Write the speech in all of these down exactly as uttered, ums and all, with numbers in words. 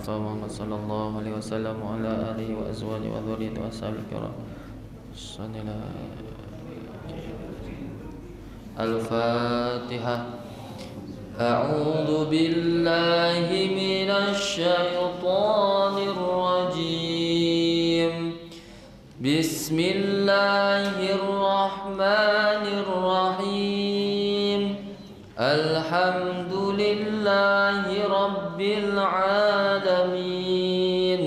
المصطفى محمد صلى الله عليه وسلم وعلى آله وأزواجه وذريته وأصحابه الكرام. الفاتحة. أعوذ بالله من الشيطان الرجيم. بسم الله الرحمن الرحيم. الحمد لله رب العالمين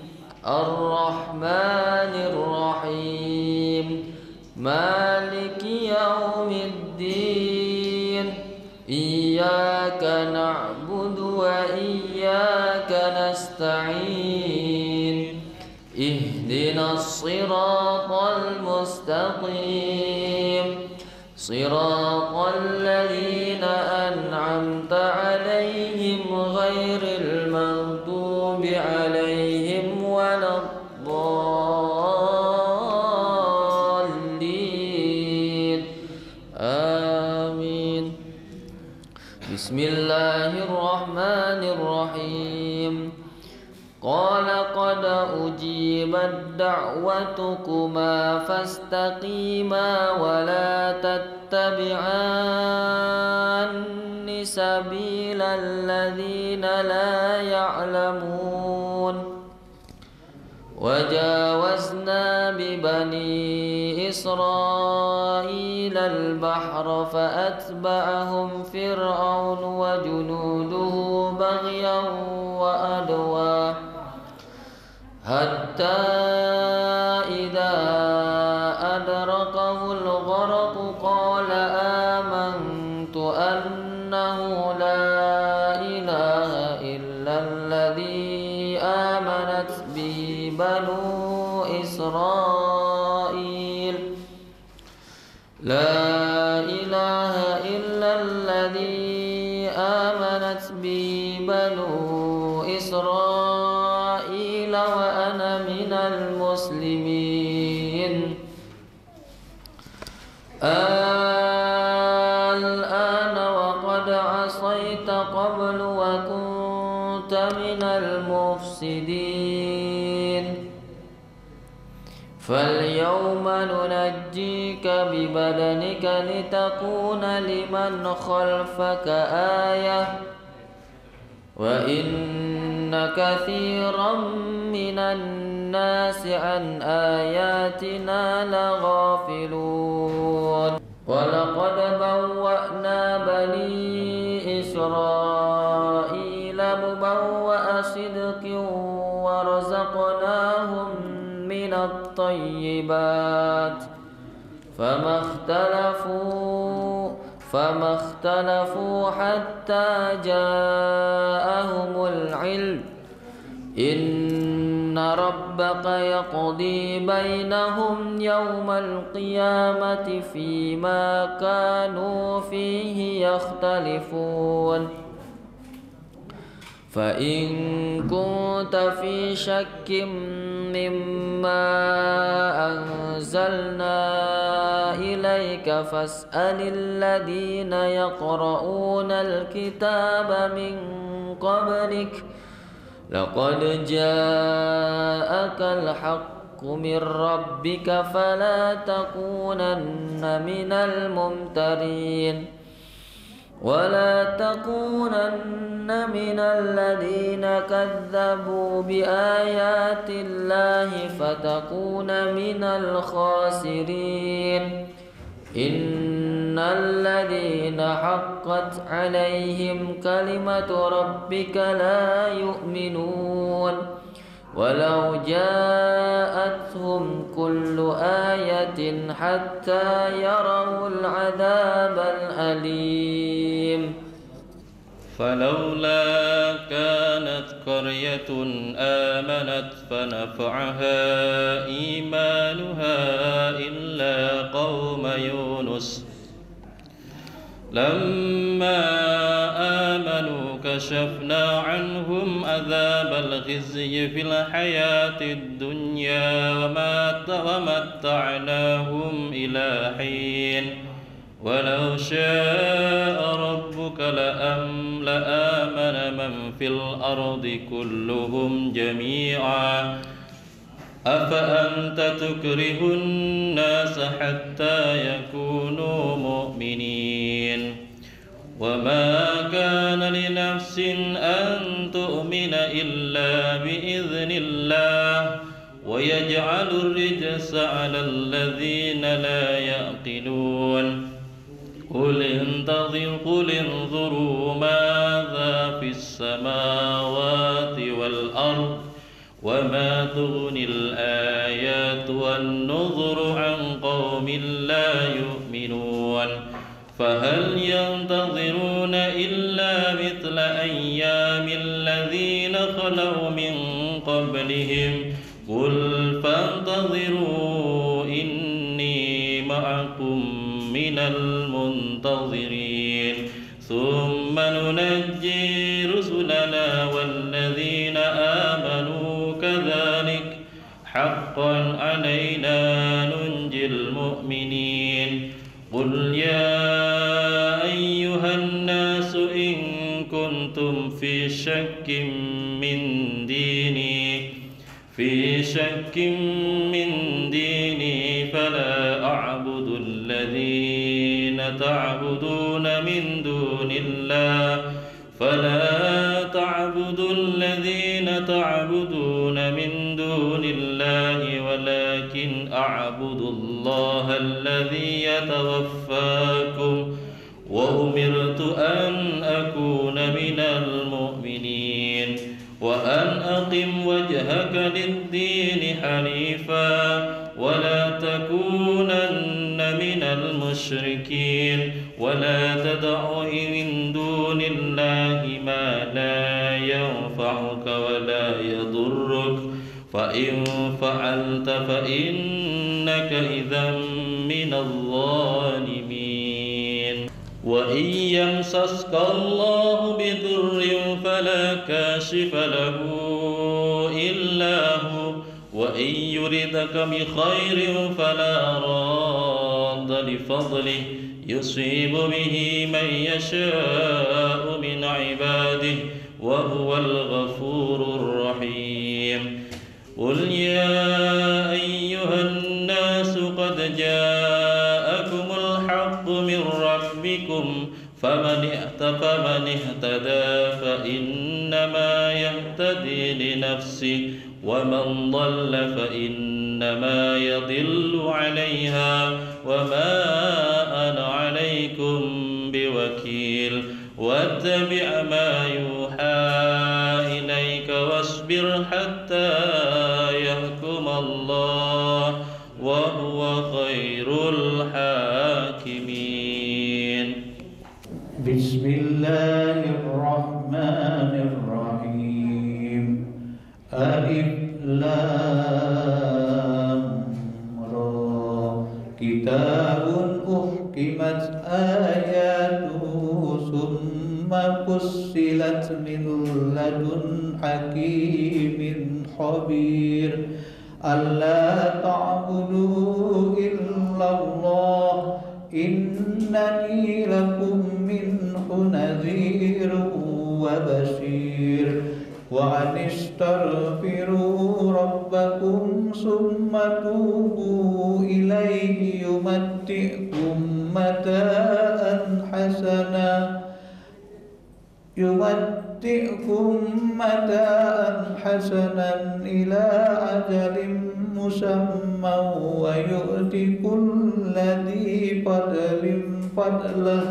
الرحمن الرحيم مالك يوم الدين إياك نعبد وإياك نستعين اهدنا الصراط المستقيم صراط الذين أنعمت عليهم غير المغضوب عليهم ولا الضالين آمين. بسم الله الرحمن الرحيم. قال قد أجيبت دعوتكما فاستقيما ولا تتبعان سبيل الذين لا يعلمون. وجاوزنا ببني إسرائيل البحر فأتبعهم فرعون وجنوده بغيا وعدوا حتى إذا أدركه الغرق قال آمنت أنه لا إله إلا الذي آمنت به بنو إسرائيل لا إله إلا الذي آمنت به بنو إسرائيل وأنا من المسلمين. الآن وقد عصيت قبل وكنت من المفسدين فاليوم ننجيك ببدنك لتكون لمن خلفك آية وإن كثيرا من الناس عن آياتنا لغافلون. ولقد بوأنا بني إسرائيل مبوأ صدق ورزقناهم من الطيبات فما اختلفوا فما اختلفوا حتى جاءهم العلم إن ربك يقضي بينهم يوم القيامة فيما كانوا فيه يختلفون. فإن كنت في شك مما أنزلنا إليك فاسأل الذين يقرؤون الكتاب من قبلك لقد جاءك الحق من ربك فلا تكونن من الممترين ولا تكونن من الذين كذبوا بآيات الله فتكون من الخاسرين. إن الذين حقت عليهم كلمة ربك لا يؤمنون ولو جاءتهم كل آية حتى يروا العذاب الأليم. فلولا كانت قرية آمنت فنفعها إيمانها إلا قوم يونس لما آمنوا كشفنا عنهم عذاب الخزي في الحياة الدنيا ومتعناهم إلى حين ولو شاء ربك لآمن من في الأرض كلهم جميعا أفأنت تكره الناس حتى يكونوا مؤمنين وما كان لنفس أن تؤمن إلا بإذن الله ويجعل الرجس على الذين لا يعقلون قل انتظروا قل انظروا ماذا في السماوات والأرض وما تغني الآيات والنذر عن قوم لا يؤمنون فهل ينتظرون إلا مثل أيام الذين خلوا من قبلهم قل فانتظروا إني معكم من المنتظرين ثم ننجي رسلنا والذين آمنوا كذلك حقا علينا ننجي المؤمنين قل يا أيها الناس إن كنتم في شك من ديني في شك من ديني فلا أعبد الذين تعبدون من دون الله فلا تعبدوا الذين تعبدون من دون الله ولكن أعبد الله الذي يتوفاكم وأمرت أن أكون من المؤمنين وأن أقم وجهك للدين حنيفا ولا تكونن من المشركين ولا تدع من دون الله ما لا ينفعك ولا يضرك فإن فعلت فإنك إذا من الظالمين وإن يمسسك الله بضر فلا كاشف له إلا هو وإن يردك بخير فلا راد لفضله يصيب به من يشاء من عباده وهو الغفور الرحيم قل يا أيها الناس قد جاءكم الحق من ربكم فمن فمن اهتدى فإنما يهتدي لنفسه ومن ضل فإنما يضل عليها وما أنا عليكم بوكيل واتبع ما يوحى إليك واصبر حتى يحكم الله وهو خير الحاكمين. بسم الله الرحمن الرحيم. ألف لام را كتاب أحكمت آياته ثم فصلت من لدن حكيم خبير ألا تعبدوا إلا الله إنني لكم منه نذير وبشير وأن استغفروا ربكم ثم توبوا إليه يمتعكم متاعا حسنا يمتعكم متاعا حسنا إلى أجل مسمى ويؤتي كل ذي فضل فضله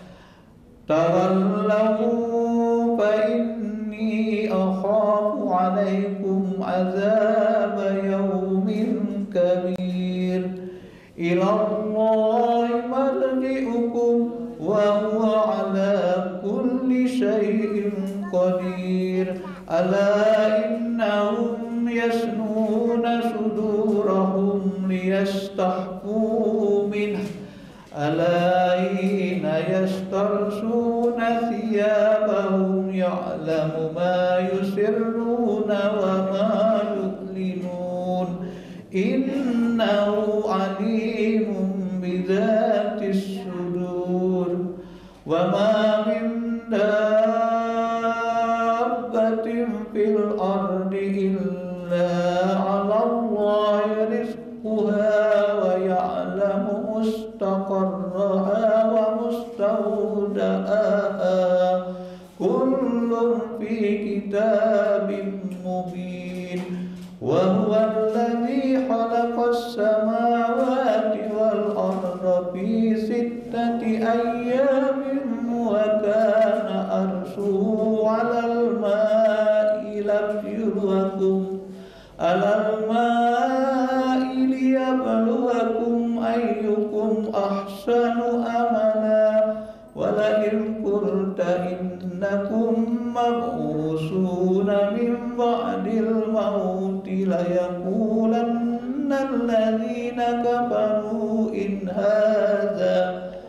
تولوا فإني أخاف عليكم عذاب يوم كبير إلى الله مرجعكم وهو على كل شيء قدير ألا إنهم يثنون صدورهم ليستخفوا منه ألا حين يستغشون ثيابهم يعلم ما يسرون وما يعلنون إنه عليم بذات الصدور وما من دابة مستقرها ومستودعها كل في كتاب مبين وهو الذي خلق السماوات والأرض في ستة أيام وكان عرشه على الماء ليبلوكم على الماء ليبلوكم أيكم أحسن أملا ولئن قلت إنكم مبعوثون من بعد الموت ليقولن الذين كفروا إن هذا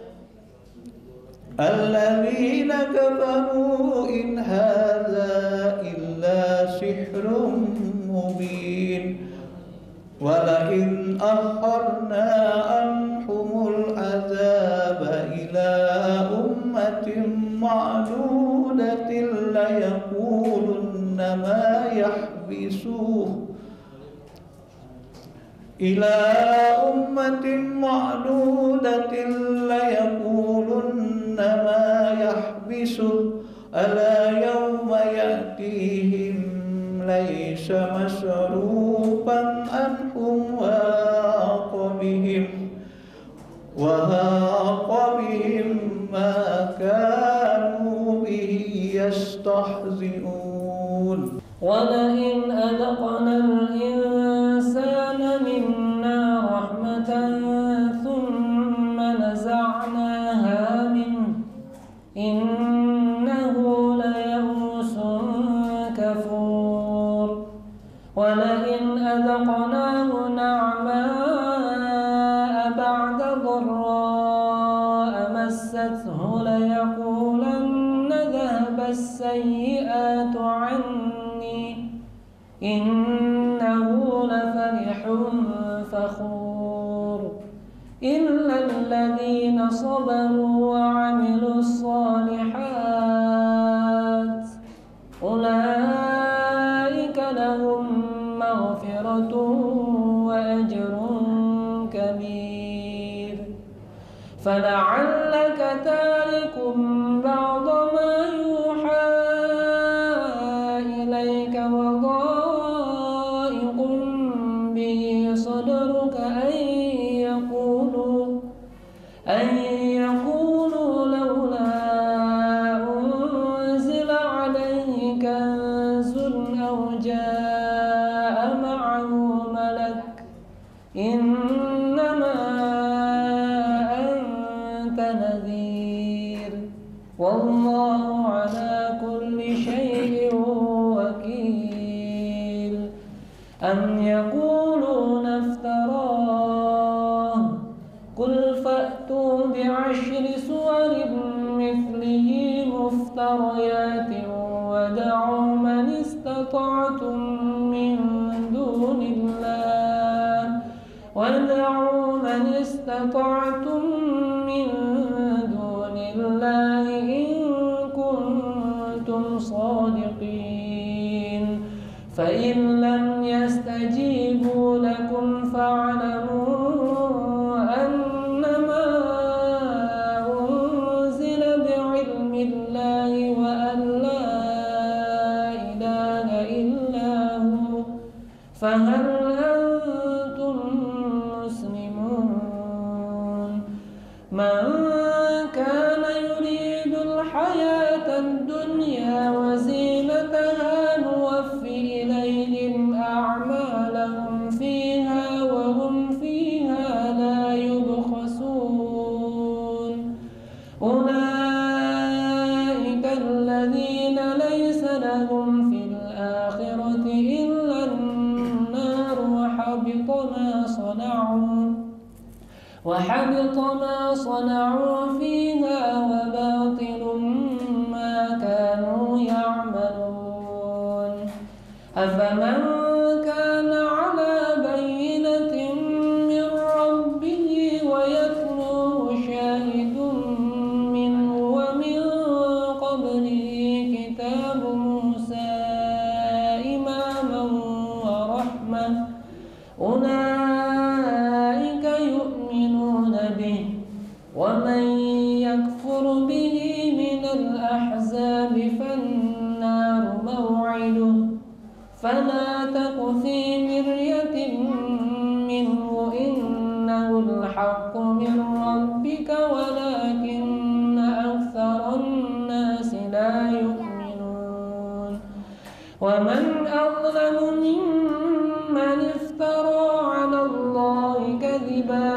الذين كفروا إن هذا إلا سحر مبين ولئن أخرنا عنهم العذاب إلى أمة معدودة ليقولن ما يحبسوه إلى أمة معدودة ليقولن ما يحبسه ألا يوم يأتيهم ليس مصروفا عنهم وهاق بهم وهاق بهم ما كانوا به يستهزئون ولئن أذقنا الإنسان منا رحمة ثم نزعناها منه إنه ليئوس كفور ولئن أذقناه نعماء بعد ضراء مسته ليقولن ذهب السيئات عني إنه لفرح فخور إلا الذين صبروا وعملوا الصالحات أولئك لهم مغفرة وأجر كبير فلعلك تارك بعض ما يوحى إليك وضائق به صدرك أن يقولوا أن يقولوا لولا أنزل عليه كنز أو جاء معه ملك إنما أنت نذير والله على كل شيء وكيل أم يقولون افتراه قل فأتوا بعشر سور مثله مفتريات ودعوا من استطعتم من دون الله ودعوا من استطعتم من دون الله إن كنتم صادقين فإن لم يستجيبوا لكم فاعلموا أنما أنزل بعلم الله وأن لا إله إلا هو فهل أنتم مسلمون من كان يريد الحياة الدنيا وزينتها نوفي إليهم أعمالهم فيها وهم فيها لا يبخسون أولئك الذين ليس لهم في الآخرة إلا النار وحبط ما صنعوا وحبط ما صنعوا فيها وباطل ما كانوا يعملون أفمن كان على بينة من ربه ويتلوه شاهد منه ومن قبله كتاب موسى إماما ورحمة أولئك يؤمنون به الأحزاب فالنار موعده فلا تك في مرية منه إنه الحق من ربك ولكن أكثر الناس لا يؤمنون ومن أظلم ممن افترى على الله كذبا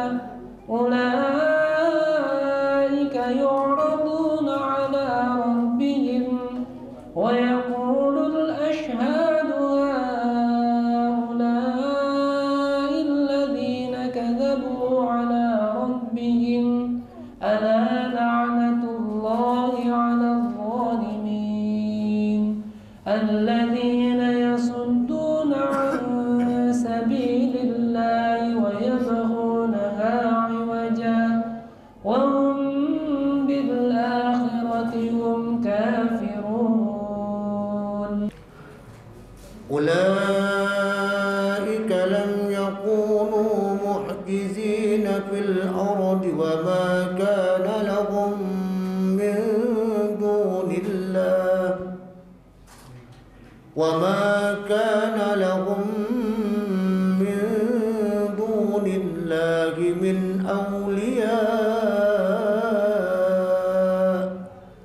أولئك يعرضون على ربهم ويقول الأشهاد هؤلاء الذين كذبوا على ربهم ألا لعنة الله على الظالمين الذين يصدون عن سبيل الله ويبغونها عوجا وهم بالآخرة هم كافرون أولئك لم يكونوا معجزين في الأرض وما كان لهم من دون الله وما كان لهم من دون الله من أولياء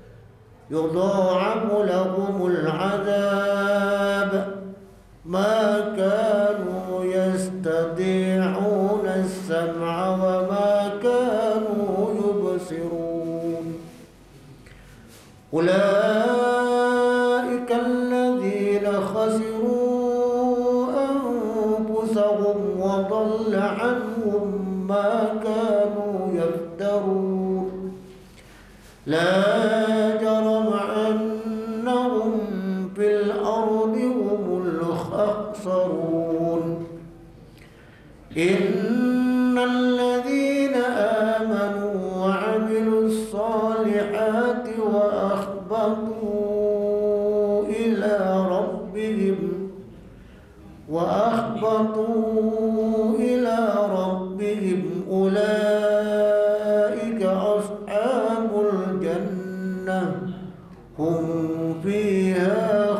يضاعف لهم العذاب ما كانوا يستطيعون السمع وما كانوا يبصرون أولئك الذين خسروا أنفسهم وضل عنهم ما كانوا يفترون لا جرم أنهم في الأرض هم الأخسرون إن الذين آمنوا وعملوا الصالحات وأخبطوا إلى ربهم وأخبطوا إلى ربهم أولئك أصحاب الجنة هم فيها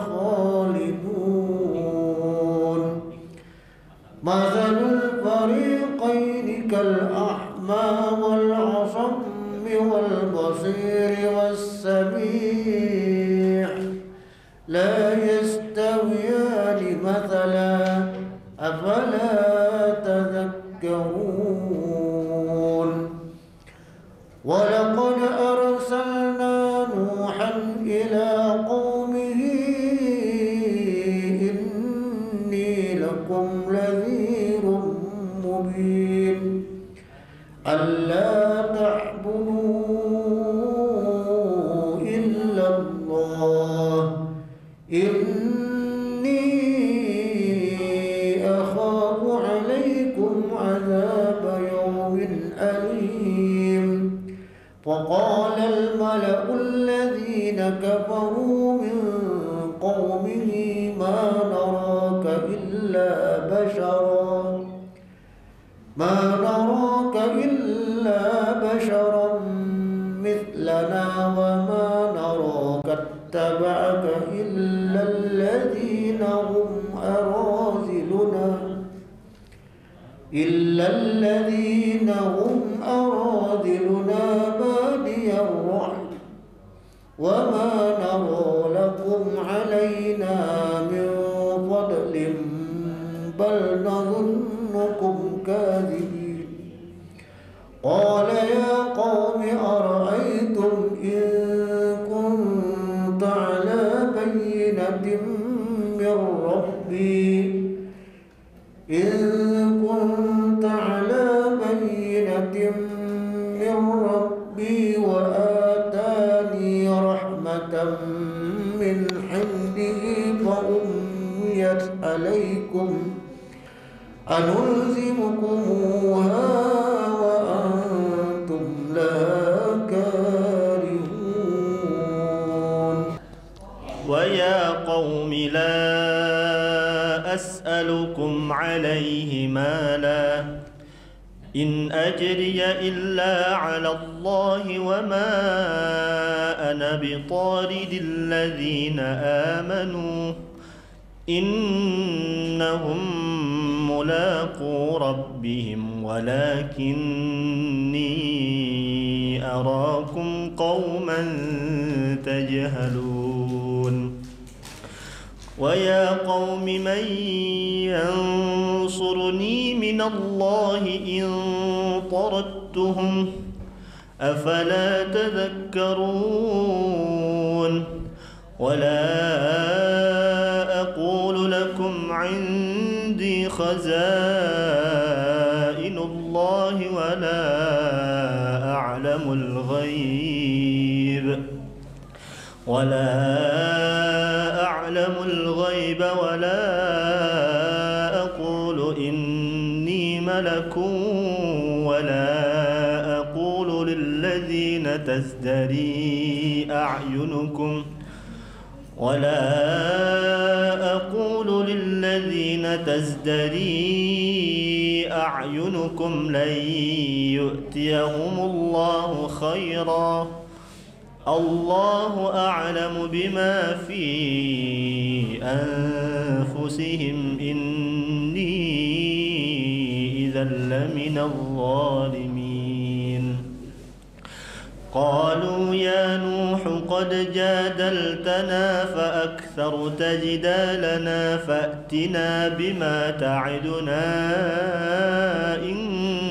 خالدون مثل الفريقين كالأعمى والأصم والبصير والسميع لا يستويان مثلا أفلا تذكرون ولقد أرسلنا نوحا إلى قومه إني لكم نذير مبين ألا تعبدوا إلا الله إني أخاف عليكم عذاب يوم أليم فقال الملأ الذين كفروا من قومه ما نراك إلا بشرا ما نراك إلا بشرا مثلنا وما نراك اتبعك إلا الذين هم أراذلنا إلا الذين هم أراذلنا بادي الرأي وما نرى لكم علينا من فضل بل نظنكم كاذبين قال يا قوم أرأيتم إن كنت على بينة من ربي إن كنت على بينة من ربي وآتاني رحمة من عنده فأميت عليكم أنلزمكموها وأنتم لها كارهون ويا قوم لا أسألكم عليه مالا إن أجري إلا على الله وما أنا بطارد الذين آمنوا إنهم ملاقو ربهم ولكني أراكم قوما تجهلون ويا قوم من ينصرني من الله إن طردتهم أفلا تذكرون ولا أقول لكم عندي خزائن الله ولا أعلم الغيب ولا أعلم الغيب ولا أقول إني ملك ولا أقول للذين تزدري أعينكم ولا أقول للذين تزدري أعينكم لن يؤتيهم الله خيرا الله أعلم بما في أنفسهم إني إذا لمن الظالمين قالوا يا نوح قد جادلتنا فأكثرت جدالنا فأتنا بما تعدنا إن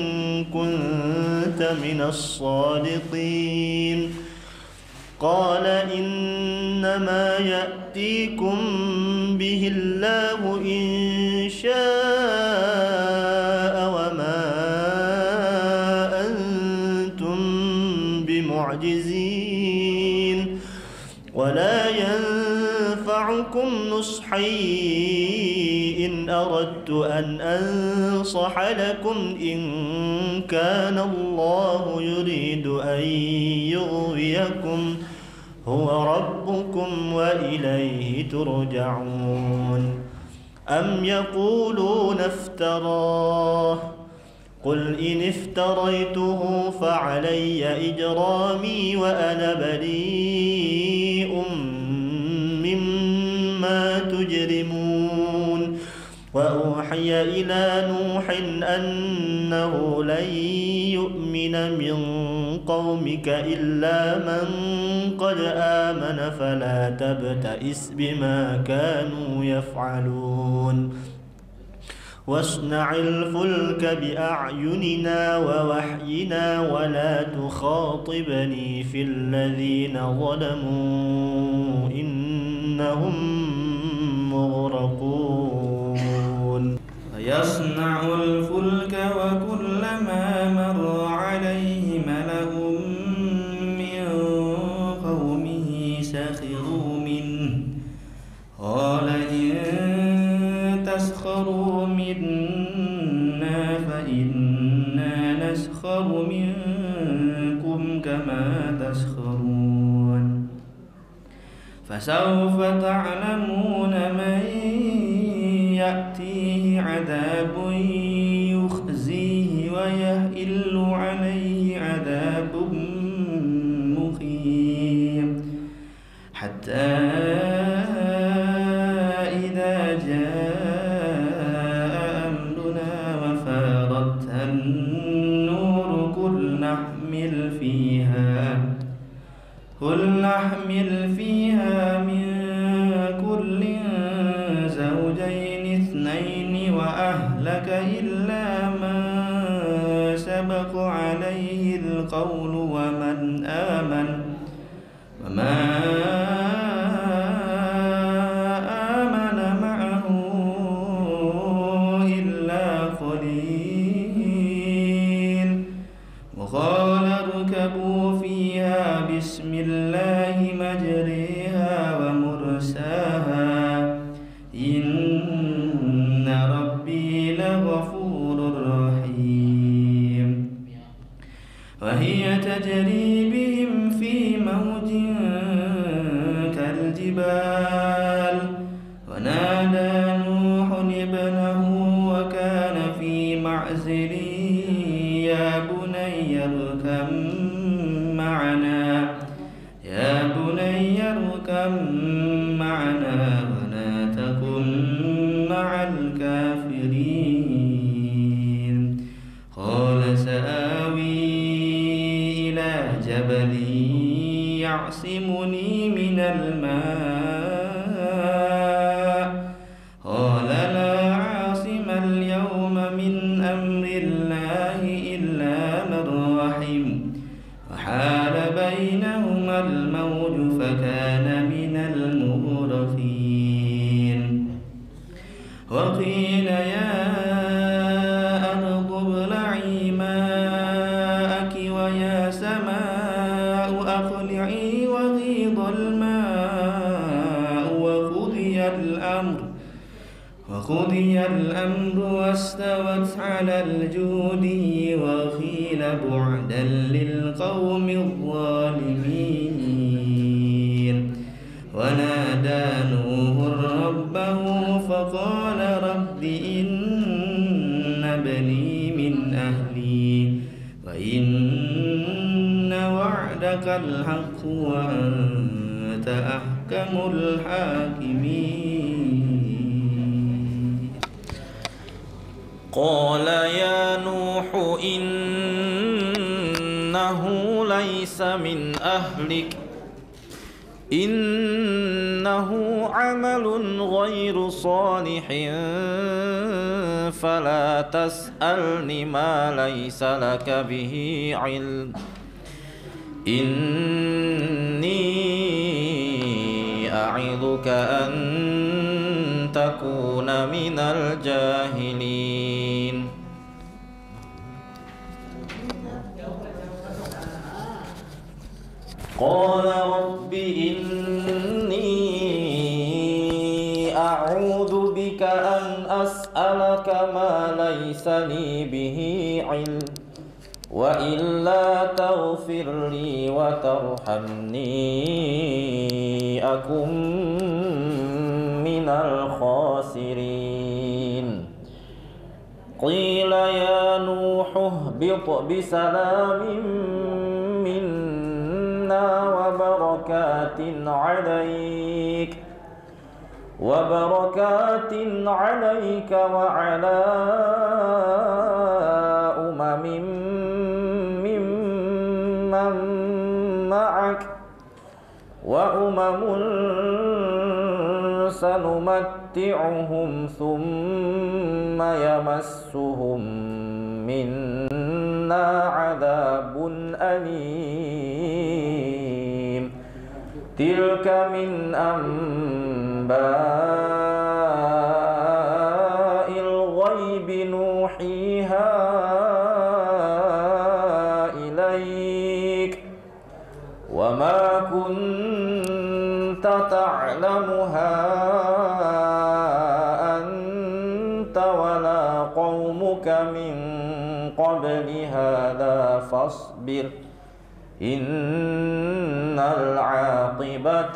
كنت من الصادقين قال إنما يأتيكم به الله إن شاء وما أنتم بمعجزين ولا ينفعكم نصحي إن أردت أن أنصح لكم إن كان الله يريد أن يغويكم هو ربكم وإليه ترجعون أم يقولون افتراه قل إن افتريته فعلي إجرامي وأنا بريء مما تجرمون وأوحي إلى نوح أنه لن يؤمن من قومك إلا من قد آمن فلا تبتئس بما كانوا يفعلون واصنع الفلك بأعيننا ووحينا ولا تخاطبني في الذين ظلموا إنهم مغرقون يصنع الفلك وكلما مر عليه ملأ من قومه سخروا منه قال إن تسخروا منا فإنا نسخر منكم كما تسخرون فسوف تعلمون من يأتيه عذاب يخزيه ويحل عليه عذاب مقيم حتى إذا جاء أمرنا وفارت النور قل نحمل فيها قل نحمل فيها من كل زوجين اثنين وأهلك إلا من سبق عليه القول ومن آمن وما آمن معه إلا قليل وقال اركبوا فيها بسم الله مجريها ومرساها إن ربي لغفور رحيم وهي تجري بهم في موج كالجبال ونادى نوح ابنه وكان في معزل يركب معنا ولا تكن مع الكافرين قال سآوي إلى جبل يعصمني من الماء قال لا عاصم اليوم من أمر الله إلا من رحم وحال بينهما الموج فكان من المغرقين وقيل يا أرض ابلعي ماءك ويا سماء أقلعي وغيض الماء وقضي الأمر وقضي الأمر واستوت على الجود وقيل بعدا للقوم الظالمين ونادى نوح ربه فقال رب إن ابني من أهلي وإن وعدك الحق وأنت أحكم الحاكمين قال يا نوح إنه ليس من أهلك إنه عمل غير صالح فلا تسألني ما ليس لك به علم إني أعظك أن تكون من الجاهلين قال رب إني أعوذ بك أن أسألك ما ليس لي به علم وإلا تغفر لي وترحمني أكن من الخاسرين قيل يا نوح اهبط بسلام منا وبركات عليك وبركات عليك وعلى أمم ممن معك وأمم سنمتعهم ثم يمسهم منا عذاب أليم تلك من أنباء الغيب نوحيها إليك وما كنت تعلمها أنت ولا قومك من قبل هذا فاصبر إن العاقبة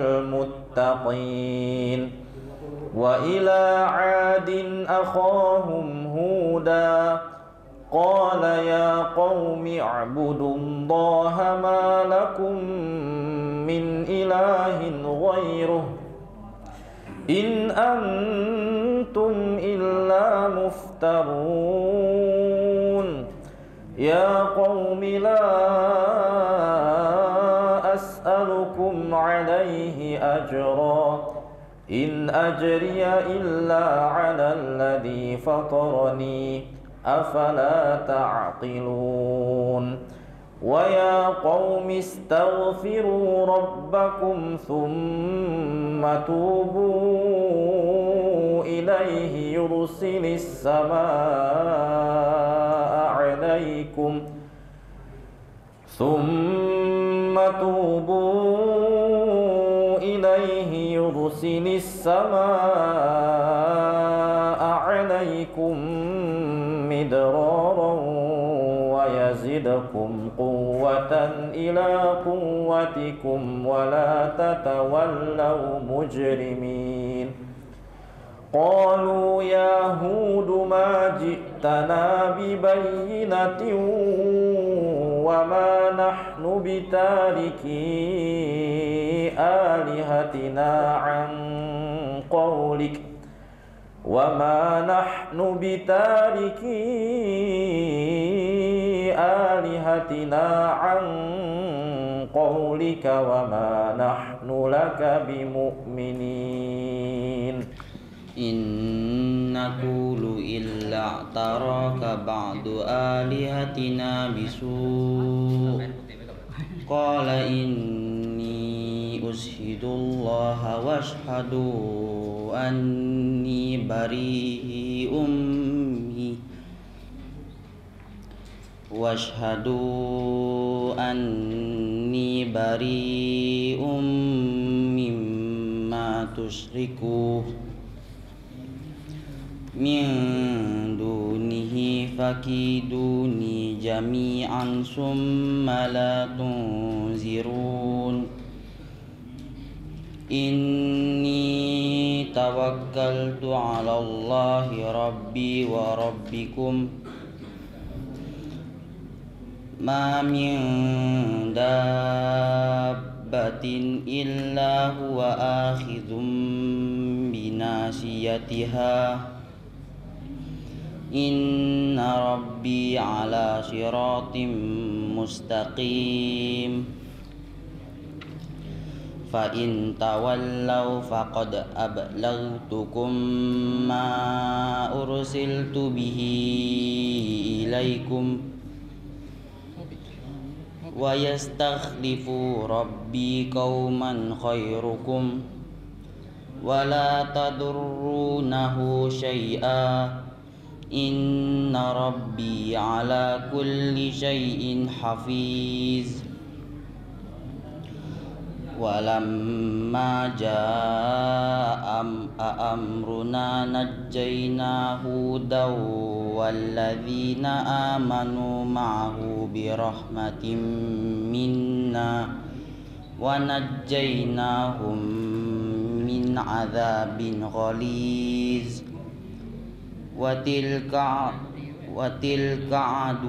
للمتقين وإلى عاد أخاهم هودا قال يا قوم اعبدوا الله ما لكم من إله غيره إن أنتم إلا مفترون يا قوم لا أسألكم عليه أجرا إن أجري إلا على الذي فطرني أفلا تعقلون ويا قوم استغفروا ربكم ثم توبوا إليه يرسل السماء عليكم ثم توبوا إليه يرسل السماء عليكم مدرارا ويزدكم قوة إلى قوتكم ولا تتولوا مجرمين قالوا يا هود ما جئتنا ببينة وما نحن بتاركي آلهتنا عن قولك وما نحن بتاركي آلهتنا عن قولك وما نحن لك بمؤمنين إن نقول إلا اعتراك بعض آلهتنا بسوء قال إني أشهد الله واشهدوا أني بريء واشهدوا أني بريء مما تشركون من دونه فكيدوني جميعا ثم لا تنظرون إني توكلت على الله ربي وربكم ما من دابة إلا هو آخذ بناصيتها إن ربي على صراط مستقيم فإن تولوا فقد أبلغتكم ما أرسلت به إليكم ويستخلف ربي قوما خيركم ولا تضرونه شيئا إن ربي على كل شيء حفيظ ولما جاء أمرنا نجينا هودا والذين آمنوا معه برحمة منا ونجيناهم من عذاب غليظ وتلك وتلك عاد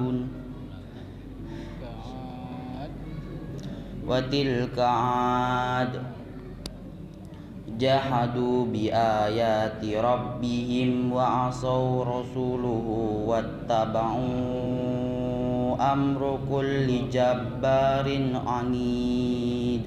وتلك عاد جحدوا بآيات ربهم وعصوا رسوله واتبعوا أمر كل جبار عنيد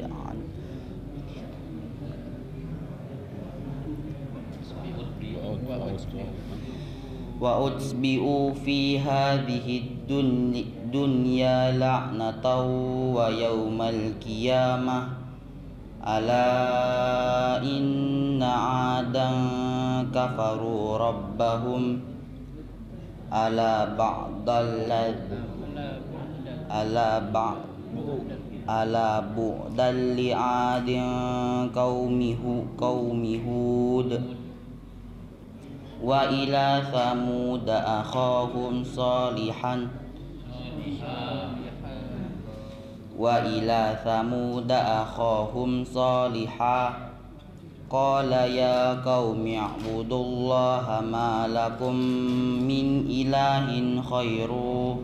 وأتبعوا في هذه الدنيا لعنة ويوم القيامة ألا إن عادا كفروا ربهم ألا بعد ألا بعد ألا بعدا لعاد قوم هود وإلى ثمود أخاهم صالحا وإلى ثمود أخاهم صالحا قال يا قوم اعبدوا الله ما لكم من إله غيره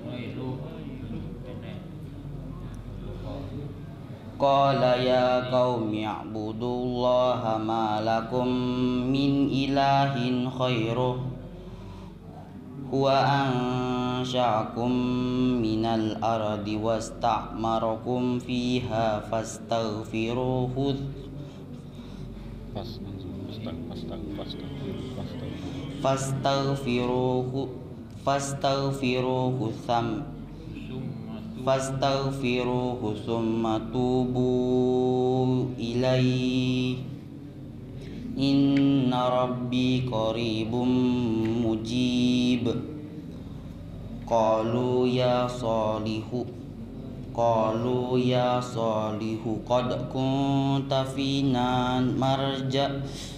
قال يا قوم اعبدوا الله ما لكم من إله غيره هو أنشأكم من الأرض واستعمركم فيها فاستغفروه فاستغفروه فاستغفروه ثم فاستغفروه ثم توبوا إليه إن ربي قريب مجيب قالوا يا صالح قالوا يا صالح قد كنت فينا مرجع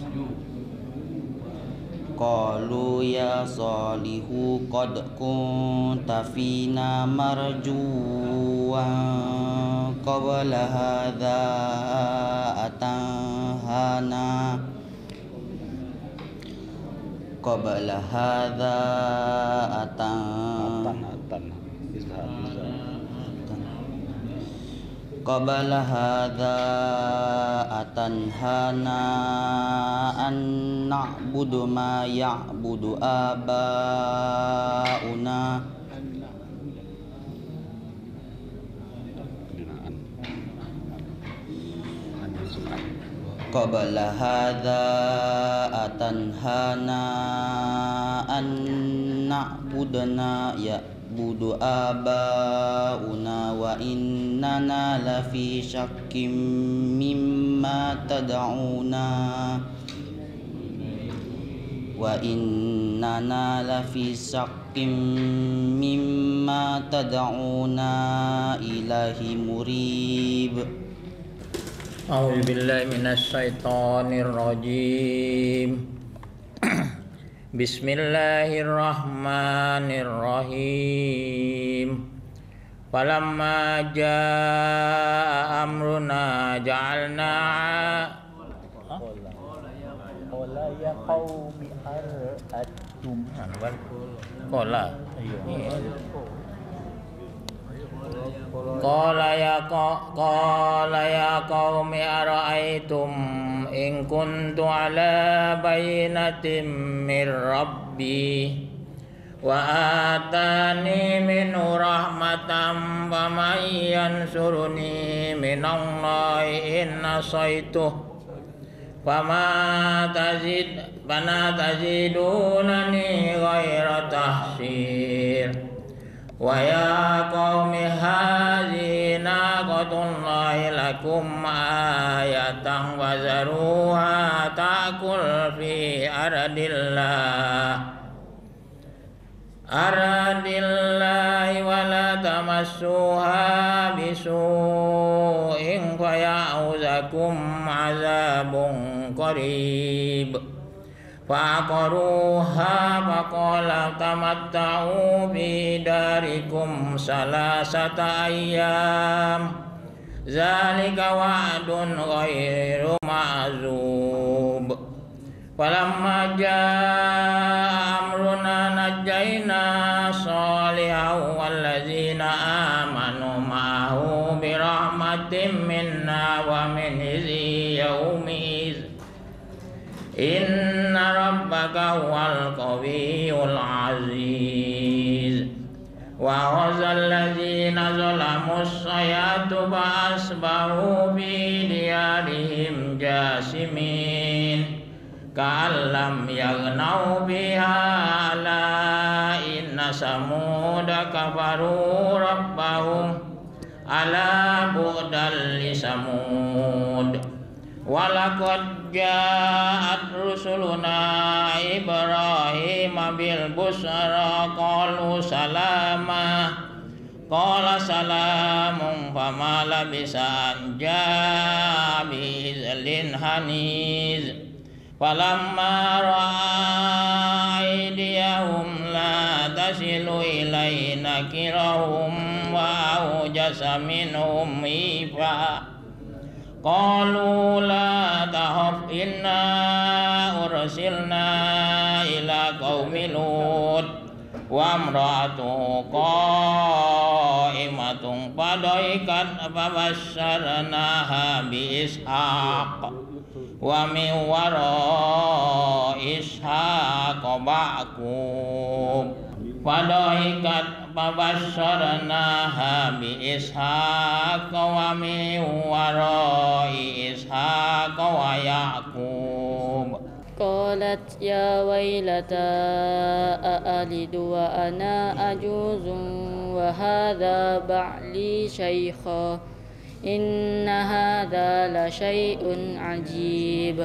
قالوا يا صالح قد كنت فينا مرجوا قبل هذا أتنهانا قبل هذا أتنهانا قبل هذا أتنهانا أن نعبد ما يعبد آباؤنا قبل هذا أتنهانا أن نعبدنا يعبد آباؤنا وإننا لفي شك مما تدعونا وإننا لفي شك مما تدعونا إليه مريب. أعوذ بالله من الشيطان الرجيم. بسم الله الرحمن الرحيم. فلما جاء أمرنا جعلنا قال يا قوم أرأيتم قال قال يا قال يا قوم أرأيتم إن كنت على بينة من ربي وآتاني منه رحمة فمن ينصرني من الله إن عصيته فما تزيد فما تزيدونني غير تحسير. ويا قوم هذه ناقة الله لكم آية وذروها تأكل في أرض الله أرض الله ولا تمسوها بسوء فيأخذكم عذاب قريب. فعقروها فقال تمتعوا في داركم ثلاثة أيام ذلك وعد غير معزوب. فلما جاء أمرنا نجينا صالحا والذين آمنوا معه برحمة منا ومن خزي يومئذ إن ربك هو القوي العزيز. وأخذ الذين ظلموا الصيحة فأصبحوا في ديارهم جاثمين كأن لم يغنوا بها ألا إن ثمود كفروا ربهم ألا بعدا لثمود. ولقد جاءت رسلنا إبراهيم بالبشرى قالوا سلاما قال سلام فما لبث أن جاء بعجل حنيذ. فلما رأى أيديهم لا تصل إليه نكرهم وأوجس منهم خيفة قالوا لا تخف إنا أرسلنا إلى قوم لوط وامرأته قائمة فضحكت فبشرناها بإسحاق ومن وراء إسحاق يعقوب فضحكت فبشرناها بإسحاق ومن وراء إسحاق ويعقوب. قالت يا ويلتى أألد وأنا عجوز وهذا بعلي شيخا إن هذا لشيء عجيب.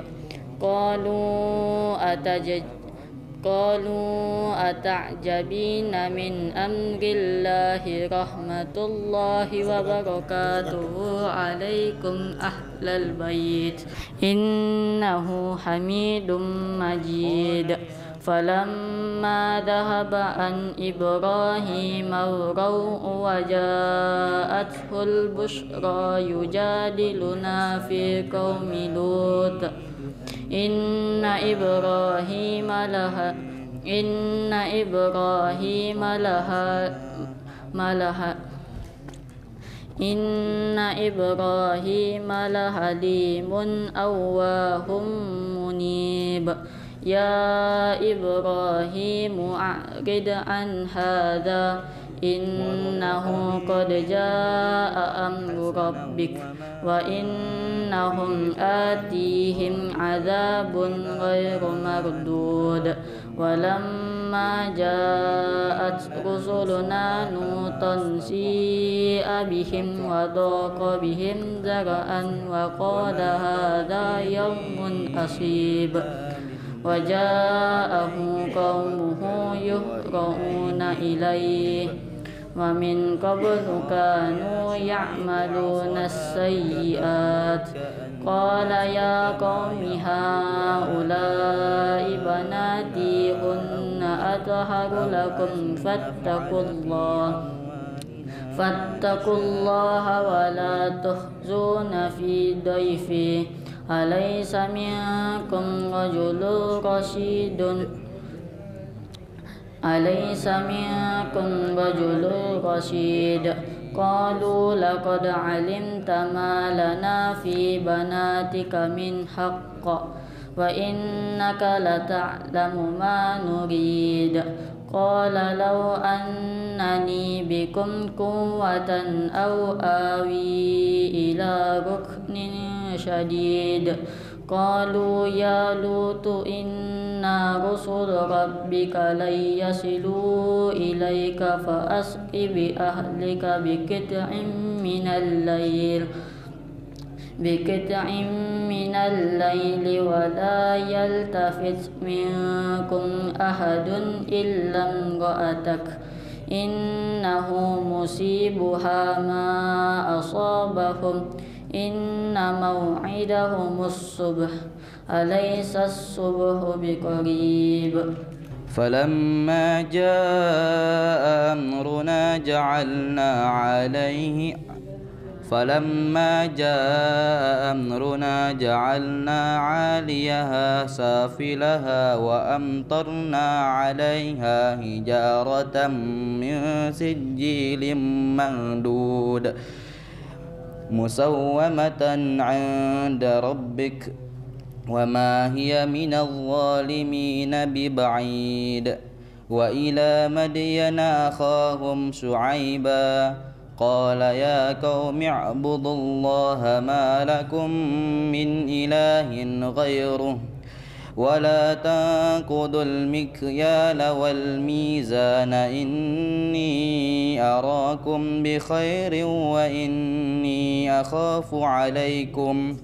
قالوا أتجد قالوا أتعجبين من أمر الله رحمة الله وبركاته عليكم أهل البيت إنه حميد مجيد. فلما ذهب عن إبراهيم الروع وجاءته البشرى يجادلنا في قوم لوط إن إبراهيم لها إن إبراهيم لها ملها إن إبراهيم لحليم أواه منيب يا إبراهيم أعرض عن هذا إنه قد جاء أمر ربك وإنهم آتيهم عذاب غير مردود ولما جاءت رسلنا لوطا سيء بهم وضاق بهم ذرعا وقال هذا يوم عصيب وجاءه قومه يهرعون إليه ومن قبل كانوا يعملون السيئات قال يا قوم هؤلاء بناتي هن أطهر لكم فاتقوا الله فاتقوا الله ولا تخزون في ضيفي أليس منكم رجل رشيد أليس منكم رجل رشيد قالوا لقد علمت ما لنا في بناتك من حق وإنك لتعلم ما نريد قال لو أنني بكم قوة أو آوي إلى ركن شديد قالوا يا لوط إنا رسل ربك لن يصلوا إليك فأسق بأهلك بقطع من الليل بقطع من الليل ولا يلتفت منكم أحد إلا امرأتك إنه مصيبها ما أصابهم إن موعدهم الصبح أليس الصبح بقريب فلما جاء أمرنا جعلنا عليه فلما جاء أمرنا جعلنا عاليها سافلها وأمطرنا عليها حجارة من سجيل منضود مسومة عند ربك وما هي من الظالمين ببعيد وإلى مدين أخاهم شعيبا قال يا قوم اعبدوا الله ما لكم من إله غيره ولا تنقضوا المكيال والميزان إني أراكم بخير وإني أخاف عليكم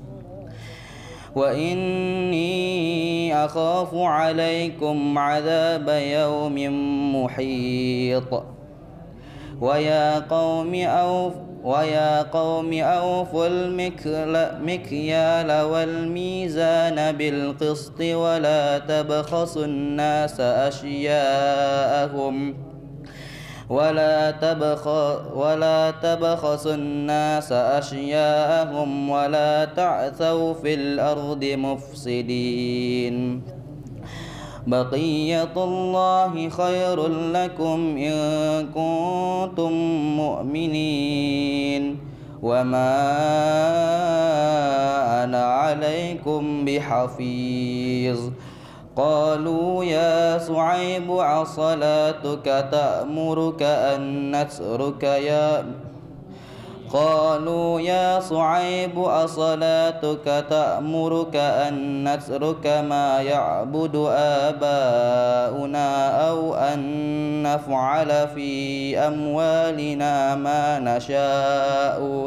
وإني أخاف عليكم عذاب يوم محيط ويا قوم أوف ويا قوم أوفوا المكيال والميزان بالقسط ولا تبخسوا الناس أشياءهم ولا تبخ ولا تبخسوا الناس أشياءهم ولا تعثوا في الأرض مفسدين بقية الله خير لكم إن كنتم مؤمنين وما أنا عليكم بحفيظ قالوا يا شعيب أصلاتك تأمرك أن نترك يا قالوا يا شعيب أصلاتك تأمرك أن نترك ما يعبد آباؤنا أو أن نفعل في أموالنا ما نشاء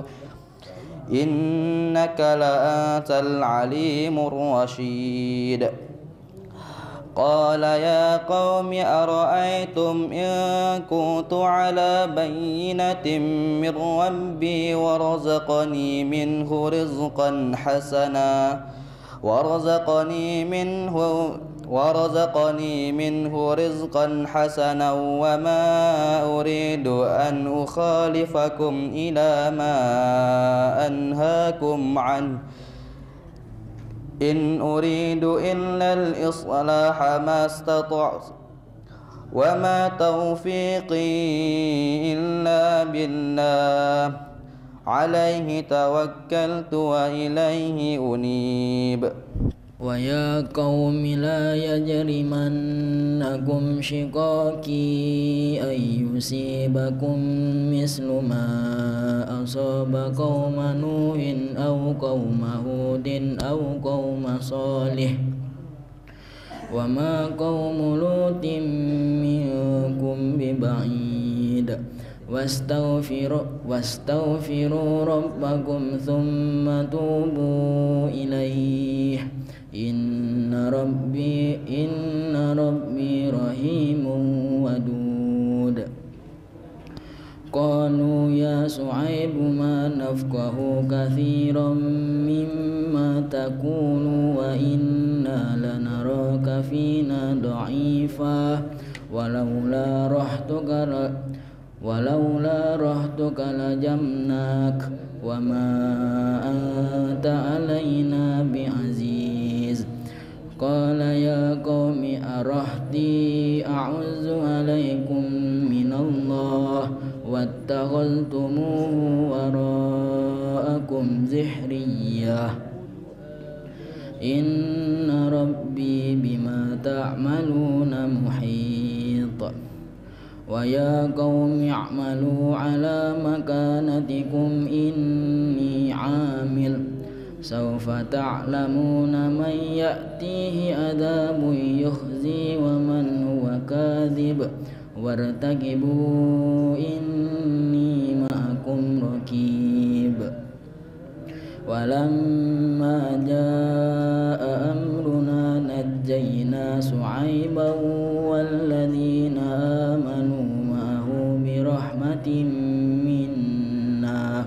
إنك لأنت العليم الرشيد قال يا قوم أرأيتم إن كنت على بينة من ربي ورزقني منه رزقا حسنا ورزقني منه ورزقني منه رزقا حسنا وما أريد أن أخالفكم إلى ما أنهاكم عنه إن أريد إلا الإصلاح ما استطعت وما توفيقي إلا بالله عليه توكلت وإليه أنيب. ويا قوم لا يجرمنكم شقاقي أن يصيبكم مثل ما أصاب قوم نوح أو قوم هود أو قوم صالح وما قوم لوط منكم ببعيد واستغفروا, واستغفروا ربكم ثم توبوا إليه إن ربي, إن ربي رحيم ودود. قالوا يا شعيب ما نفقه كثيرا مما تقول وإنا لنراك فينا ضعيفا ولولا رهطك ولولا رهطك لجمناك وما أنت علينا بعزيز. قال يا قوم أرهطي أعز عليكم من الله واتخذتموه وراءكم ظهريا إن ربي بما تعملون محيط. ويا قوم اعملوا على مكانتكم إني عامل سوف تعلمون من يأتيه عذاب يخزي ومن هو كاذب وارتقبوا إني معكم رقيب. ولما جاء أمرنا نجينا شعيبا والذين آمنوا معه برحمة منا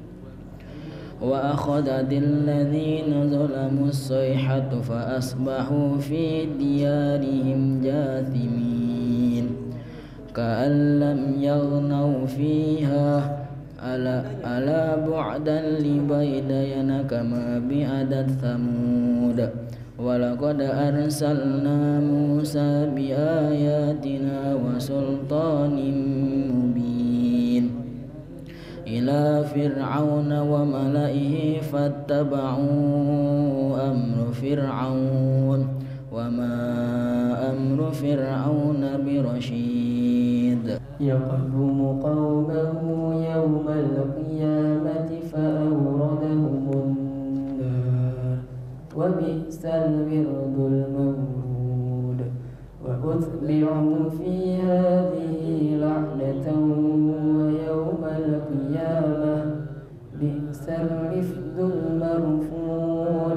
وأخذت الذين ظلموا الصيحة فأصبحوا في ديارهم جاثمين كأن لم يغنوا فيها ألا, ألا بعدا لمدين كما بعدت ثمود. ولقد أرسلنا موسى بآياتنا وسلطان مبين إلى فرعون وملئه فاتبعوا أمر فرعون وما أمر فرعون برشيد. يقدم قومه يوم القيامة فأوردهم النار وبئس الورد المورود. وأتبعوا في هذه لعنة ويوم القيامة بئس الرفد المرفود.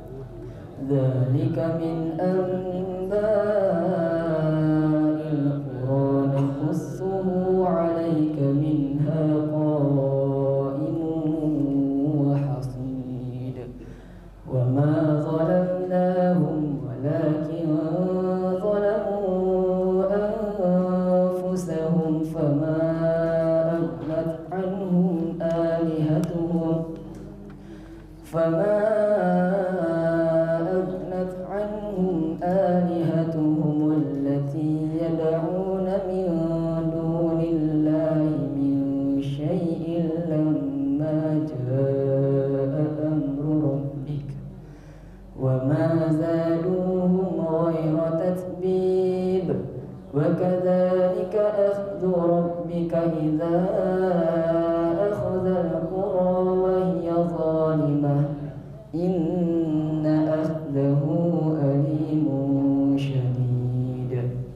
ذلك من أنباء القرى نقصه عليك منها قائم وحصيد. وما ظلمناهم ولكن ظلموا أنفسهم فما أغنت عنهم آلهتهم فما أغنت عنهم آلهتهم التي يدعون من دون الله من شيء لما جاء أمر ربك وما زادوهم غير تتبيب. وكذلك أخذ ربك إذا أخذ القرى وهي ظالمة إن أخذه أليم شديد.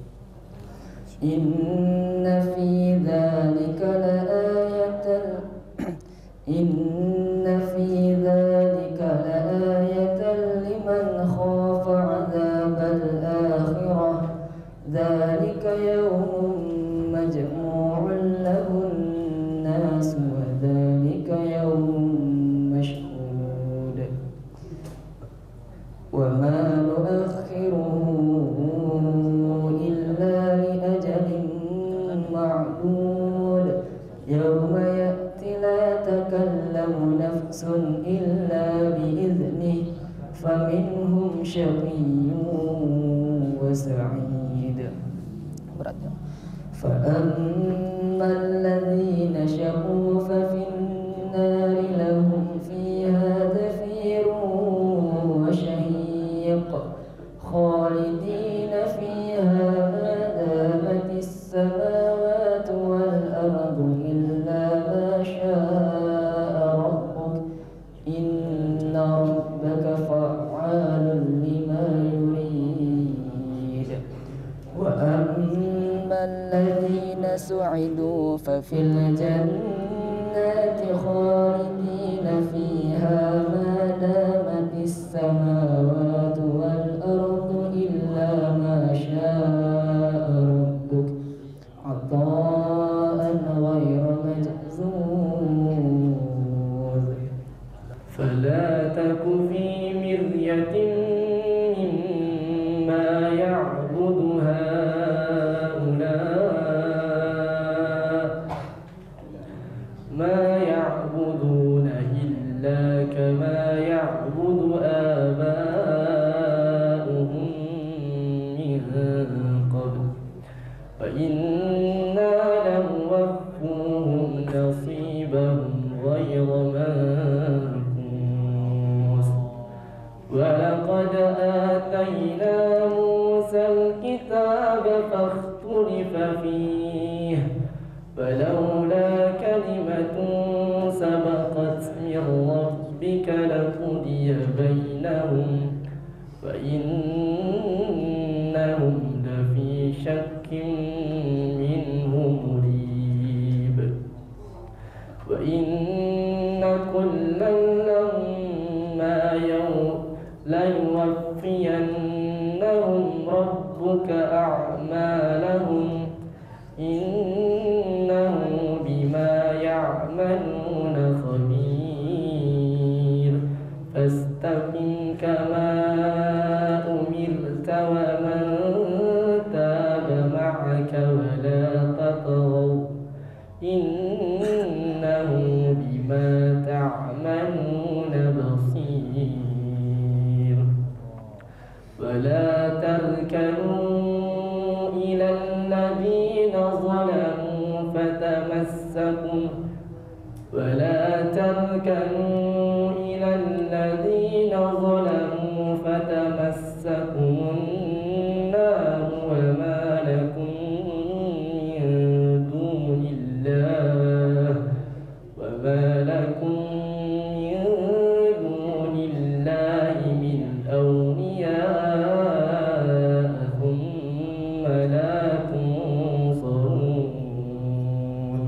إن في ذلك لآية إن في ذلك لآية لمن خاف عذاب الآخرة ذلك يوم مجموع له الناس وذلك يوم مشهود. وما نؤخره إلا لأجل معدود يوم يأتي لا تكلم نفس إلا بإذنه فمنهم شقي وسعيد. فأما الذين شقوا ففي النار فعال لما يريد وأما الذين سعدوا ففي الجنات خالدين فيها ما دامت السماوات والأرض إلا ما شاء ربك عطاء غير مجذوذ فلا تك في مرية مما يعبد هؤلاء ما يعبدون إلا كما يعبد آباؤهم من قبل فإنا لنوفوهم نصيبهم غير منقوص ولقد آتينا موسى الكتاب فاختلف فيه فلولا كلمة سبقت من ربك لقضي بينهم فإنهم لفي شك منه مريب وإن كلا لما ليوفينهم ربك أعمالهم إنه بما يعملون خبير فاستقم كما أمرت ومن تاب معك ولا تطغوا إنه بما تعملون بصير ولا تركنوا إلى الذين ظلموا فتمسكوا ولا تركنوا إلى الذين ظلموا فتمسكوا النار وما لكم من دون الله وما لكم من دون الله من أولياء ثم لا تنصرون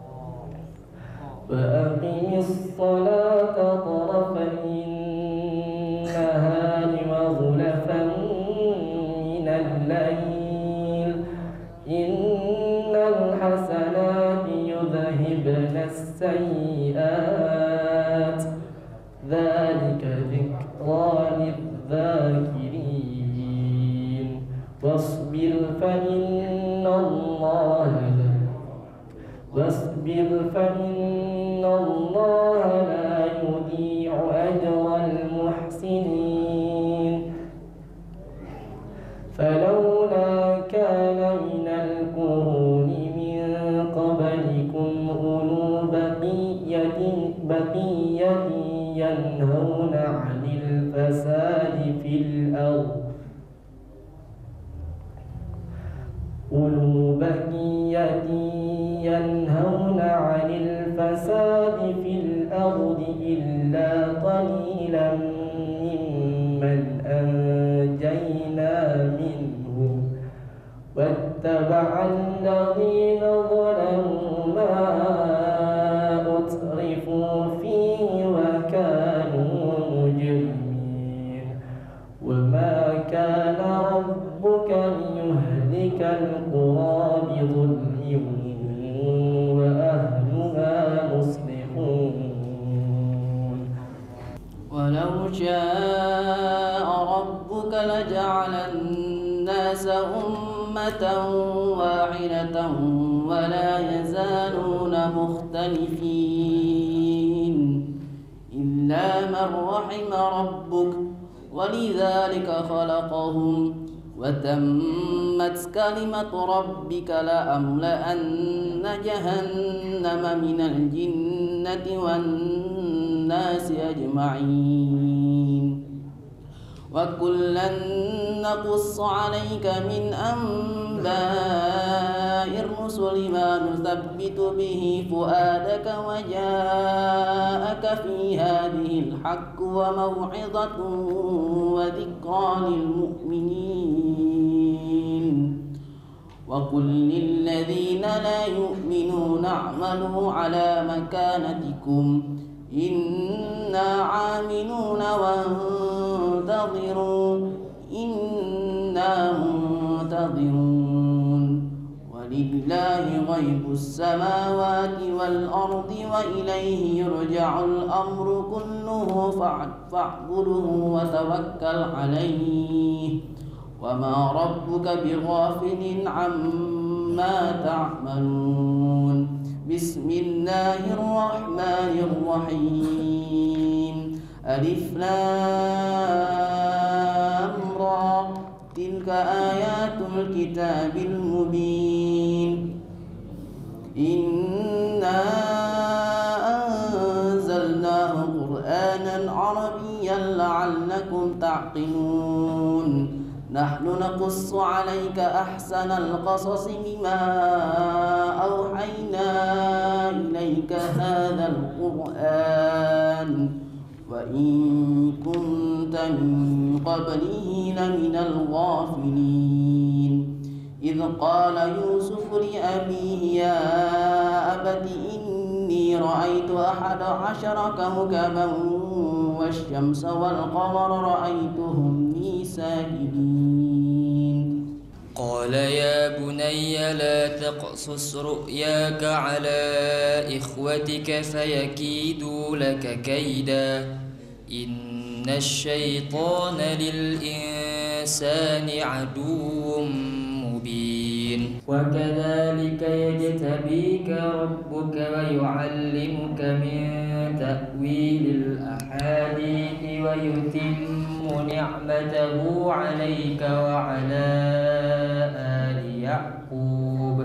فأقم الصلاة طرفي النهار وزلفا من الليل إن الحسنات يذهبن السيئات ذلك ذكرى للذاكرين واصبر فإن الله واصبر فإن الله لا يضيع أجر المحسنين فلولا كان من القرون من قبلكم أولو بقية بقية ينهون عن الفساد في الأرض أولو بقية ينهون عن الفساد في الأرض إلا قليلا ممن أنجينا منهم واتبع الذين ظلموا ما أترفوا فيه وكانوا مجرمين وما كان ربك ليهلك القرى بظلم وأهلها مصلحون ولو شاء ربك لجعل الناس أمة واحدة ولا يزالون مختلفين إلا من رحم ربك ولذلك خلقهم وتمت كلمة ربك لأملأن جهنم من الجنة والناس أجمعين وكلا نقص عليك من أنباء الرسل ما نثبت به فؤادك وجاءك في هذه الحق وموعظة وذكرى للمؤمنين وقل للذين لا يؤمنون اعملوا على مكانتكم إنا عاملون وانتظروا إنا منتظرون ولله غيب السماوات والأرض وإليه يرجع الأمر كله فاعبده وتوكل عليه وما ربك بغافل عما تعملون بسم الله الرحمن الرحيم ألف لام را تلك آيات الكتاب المبين إنا أنزلناه قرآنا عربيا لعلكم تعقلون نحن نقص عليك أحسن القصص بما أوحينا إليك هذا القرآن وإن كنت من قبله لمن الغافلين إذ قال يوسف لأبيه يا أبت إني رأيت أحد عشر كوكبا والشمس والقمر رأيتهم لي ساجدين قال يا بني لا تقصص رؤياك على إخوتك فيكيدوا لك كيدا إن الشيطان للإنسان عدو مبين وكذلك يجتبيك ربك ويعلمك من تأويل الأحاديث ويتم نعمته عليك وعلى آل يعقوب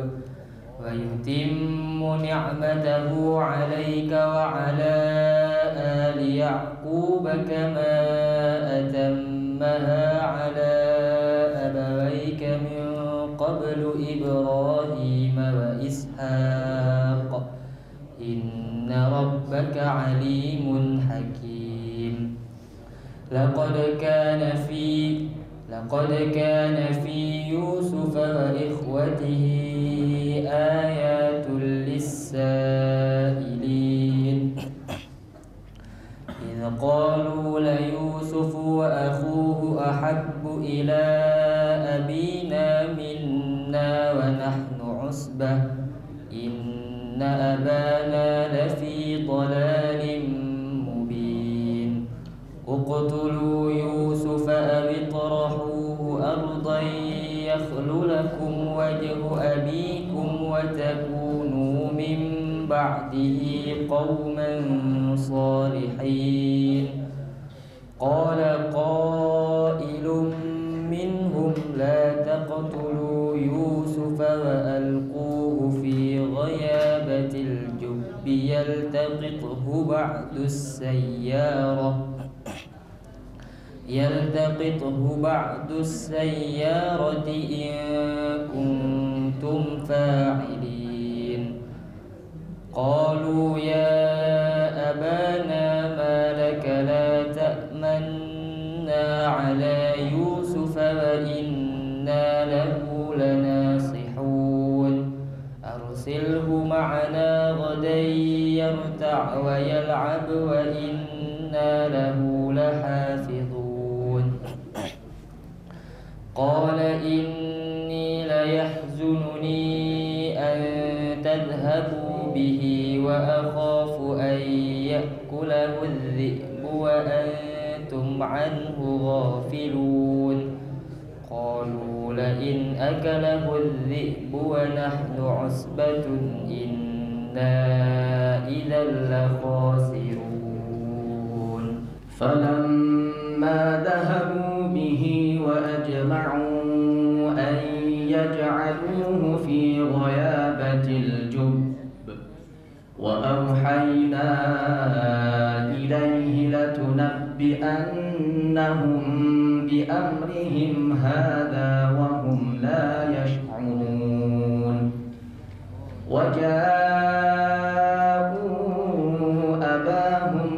ويتم نعمته عليك وعلى آل يعقوب كما أتمها على أبويك من قبل إبراهيم وإسحاق إن ربك عليم حكيم لقد كان في لقد كان في يوسف وإخوته آيات للسائلين إذ قالوا ليوسف وأخوه أحب إلى أبينا منا ونحن عصبة إن أبانا لفي ضلال مبين اقتلوا يوسف أو اطرحوه أرضا يخل لكم وجه أبيكم وتكونوا من بعده قوما صالحين قال قائل منهم لا تقتلوا يوسف وألقوه في غيابة الجب يلتقطه بعد السيارة يلتقطه بعد السيارة إن كنتم فاعلين قالوا يا أبانا ما لك لا تأمنا على يوسف وإنا له لناصحون أرسله معنا غدا يرتع ويلعب وإنا له لحافظون قال إني ليحزنني أن تذهبوا به وأخاف أن يأكله الذئب وأنتم عنه غافلون قالوا لئن أكله الذئب ونحن عصبة إنا إذا لخاسرون فلما ذهبوا به وأجمعوا أن يجعلوه في غيابة الجب وأوحينا إليه لتنبئنهم بأمرهم هذا وهم لا يشعرون وجاءوا أباهم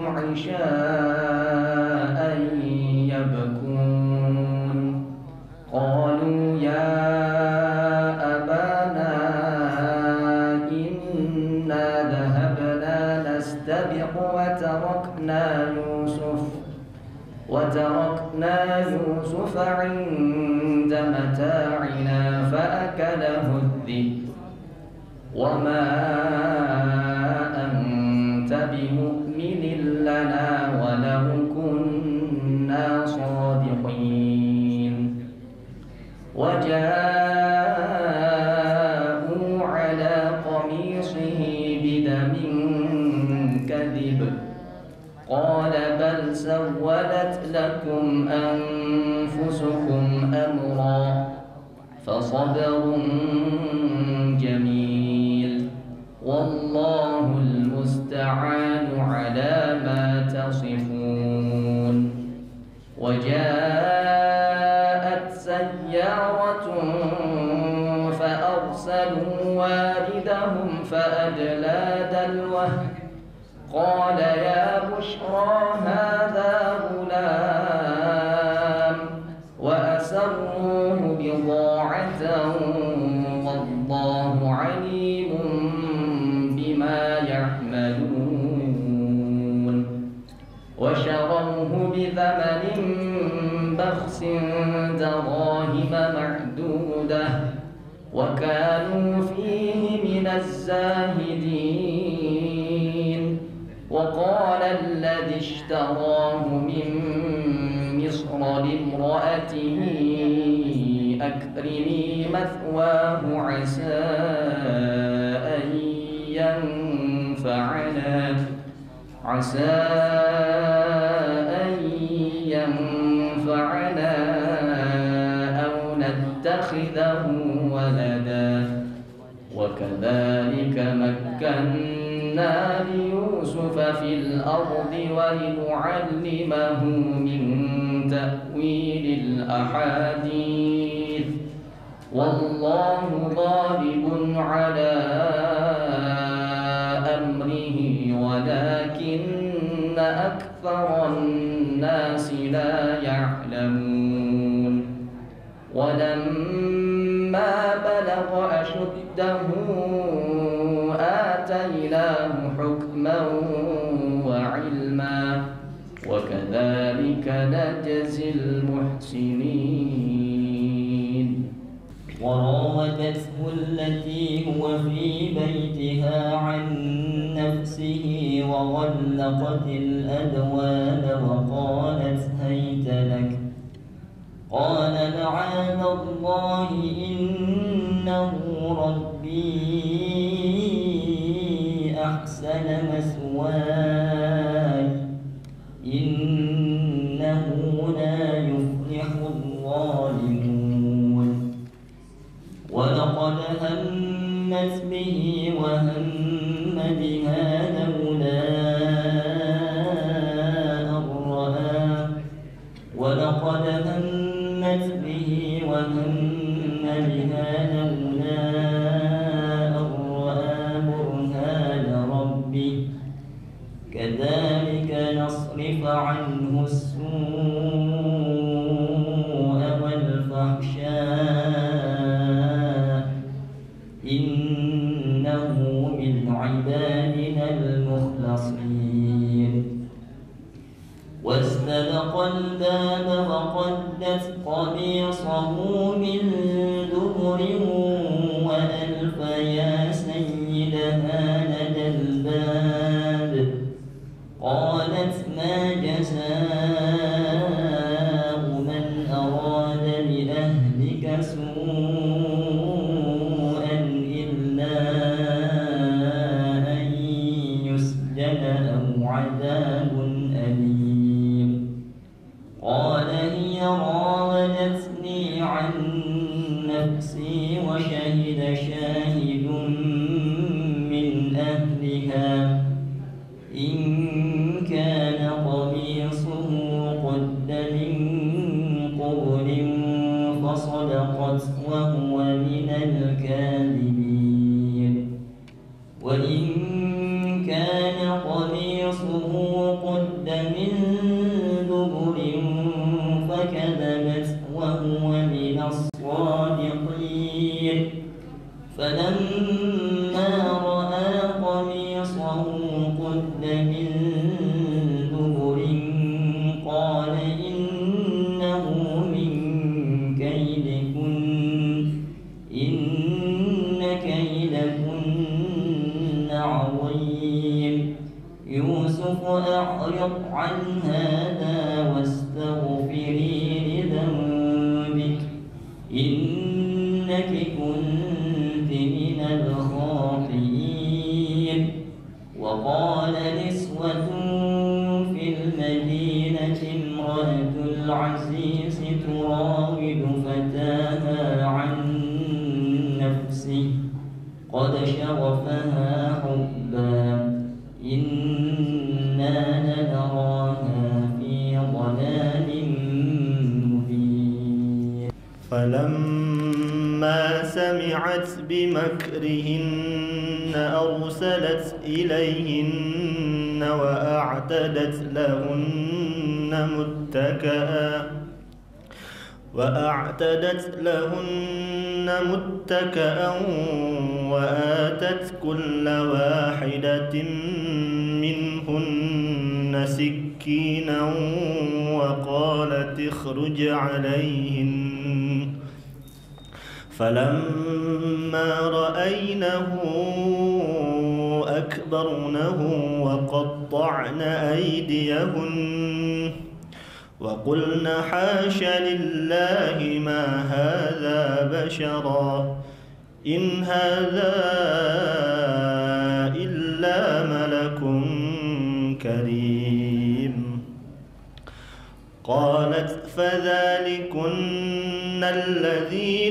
عشاء يبكون قالوا يا أبانا إنا ذهبنا نستبق وتركنا يوسف وتركنا يوسف عند متاعنا فأكله الذئب وما أنت بمؤمن لنا ولو كنا صادقين وجاءوا على قميصه بدم كذب قال بل سولت لكم أنفسكم أمرا فصبر جميل والله المستعان على ما تصفون وجاءت سيارة فأرسلوا واردهم فأدلى دلوه قال يا بشرى هذا غلام وأسروه بضاعة والله عليم بما يعملون وشروه بثمن بخس دراهم معدودة وكانوا فيه من الزاهدين وقال الذي اشتراه من مصر لامرأته أكرمي مثواه عسى أن ينفعنا عسى أن ينفعنا أو نتخذه ولدا وكذلك مكنا ليوسف في الأرض ولنعلمه من تأويل الأحاديث والله غالب على أمره ولكن أكثر الناس لا يعلمون ولما بلغ أشده آتيناه حكما وعلما وكذلك نجزي المحسنين وراودته التي هو في بيتها عن نفسه وغلقت الأبواب وقالت هيت لك قال معاذ الله إنه ربي أحسن مثواي إنه لا يفلح الظالمون ولقد همت به وهم بها لولا أن رأى ولقد همت به وهم بها لولا أن رأى برهان ربه كذلك نصرف عنه السوء والفحشاء إنه من عبادنا المخلصين واستبق الباب وقدت قميصه من دبر وألف يا سيدها لدى الباب قالت ما جزاء من أراد بأهلك سوءا إلا أن يسجن أو عذاب أليم قال هي راودتني عن نفسي وشهد شاهد من أهلها إن كان قميصه قد من فصدقت وهو من الكاذبين وإن كان قميصه قد من دبر فكذبت وهو من الصادقين فلما رأى قميصه قد من دبر قال إنه من كيدكن إن كيدكن عظيم يوسف أعرض عن هذا واستغفري لذنبك إنك كنت من الخاطئين وقال نسوة في المدينة امرأة العزيز تراود فتاها عن نفسه قد شغفها حبا إنا لنراها في ضلال مبين فلما سمعت بمكرهن أرسلت إليهن وأعتدت لهن متكئا وأعتدت لهن متكئا وآتت كل واحدة منهن سكينا وقالت اخرج عليهن فلما رأينه أكبرنه وقطعن أيديهن وقلن حاش لله ما هذا بشرا إن هذا إلا ملك كريم قالت فذلكن الذي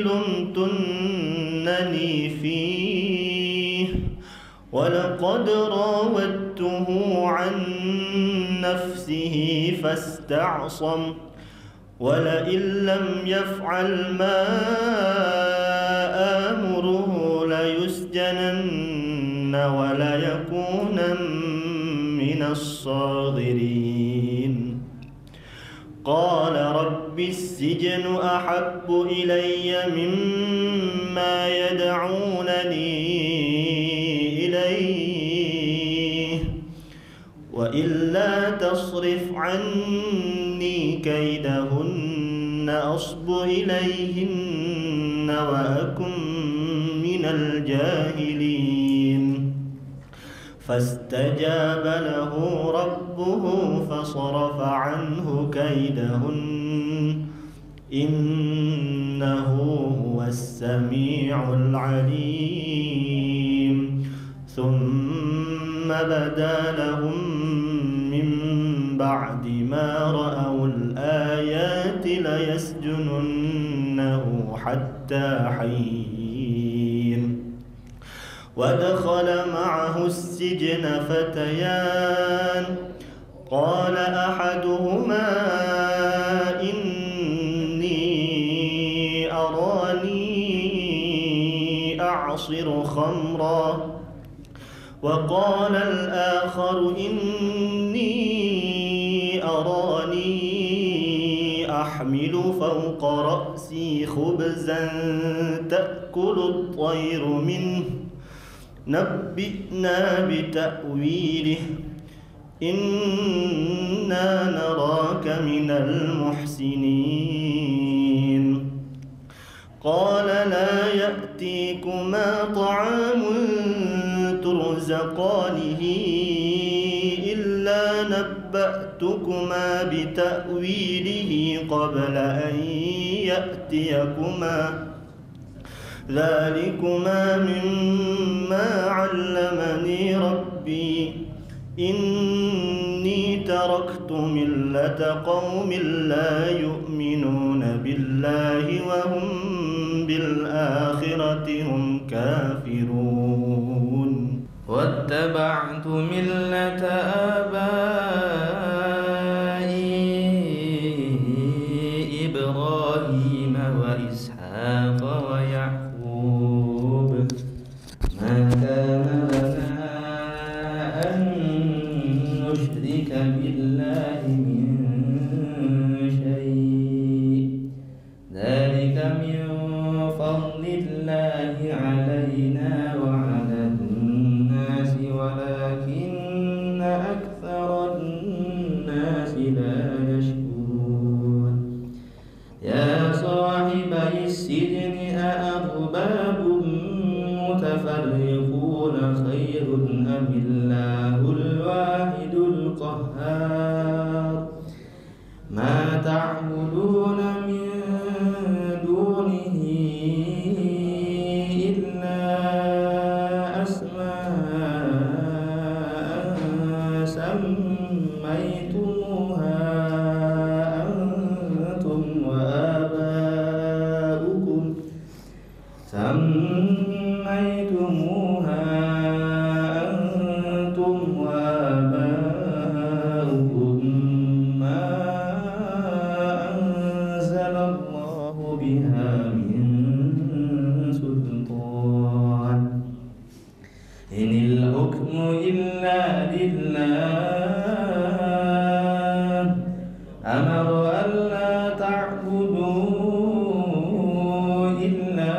لمتنني فيه ولقد راودته عن نفسه فاستعصم ولئن لم يفعل ما آمره ليسجنن وليكونن من الصاغرين قال رب السجن أحب إلي مما يدعونني إليه وإلا تصرف عني كيدهن أصب إليهن وأكن من الجاهلين فاستجاب له ربه فصرف عنه كيدهن إنه هو السميع العليم ثم بدا لهم من بعد ما رأوا الآيات ليسجننه حتى حين ودخل معه السجن فتيان قال أحدهما إني أراني أعصر خمرا وقال الآخر إني أراني أحمل فوق رأسي خبزا تأكل الطير منه نبئنا بتأويله إنا نراك من المحسنين قال لا يأتيكما طعام ترزقانه إلا نبأتكما بتأويله قبل أن يأتيكما ذلكما مما علمني ربي إني تركت ملة قوم لا يؤمنون بالله وهم بالآخرة هم كافرون واتبعت ملة آبائي إبراهيم وإسحاق يا صاحبي السجن أأرباب متفرقون خير أم الله الواحد القهار ما تعبدون من دونه إلا أسماء سميتموها أنتم وآباؤكم سميتموها أنتم وآباؤكم ما أنزل الله بها من سلطان إن الحكم إلا لله أمر ألا تعبدوا إلا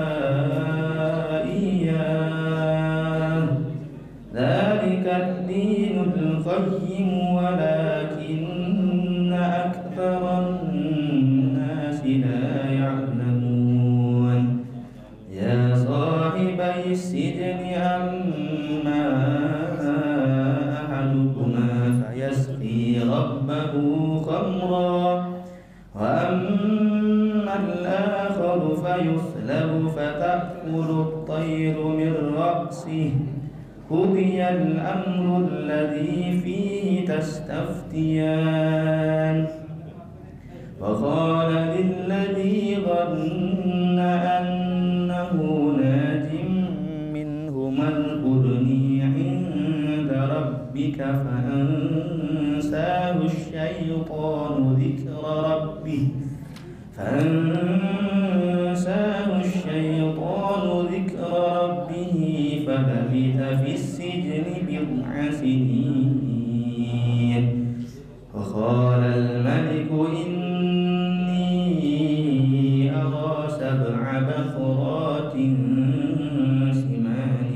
إياه ذلك الدين القيم ولكن أكثر الناس لا يعلمون يا صاحبي السجن أما أحدكما فيسقي ربه خمرا وأما الآخر فيصلب فتأكل الطير من رأسه قضي الأمر الذي فيه تستفتيان وقال للذي ظن أنه ناج منهما اذكرني عند ربك فأنساه الشيطان ذكر ربه فأنساه الشيطان ذكر ربه فلبث في السجن بضع سنين وقال الملك إني أرى سبع بقرات سمان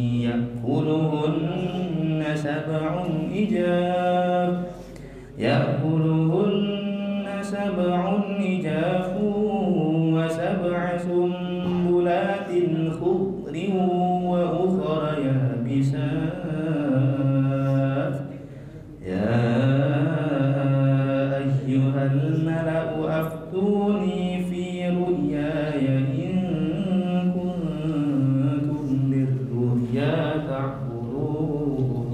يأكلهن سبع إجاف يأكلهن سبع إجاف وسبع سنبلات خضر وأخر يابسات يا أيها الملأ أفتوني في رؤياي إن كنتم للرؤيا تعبرون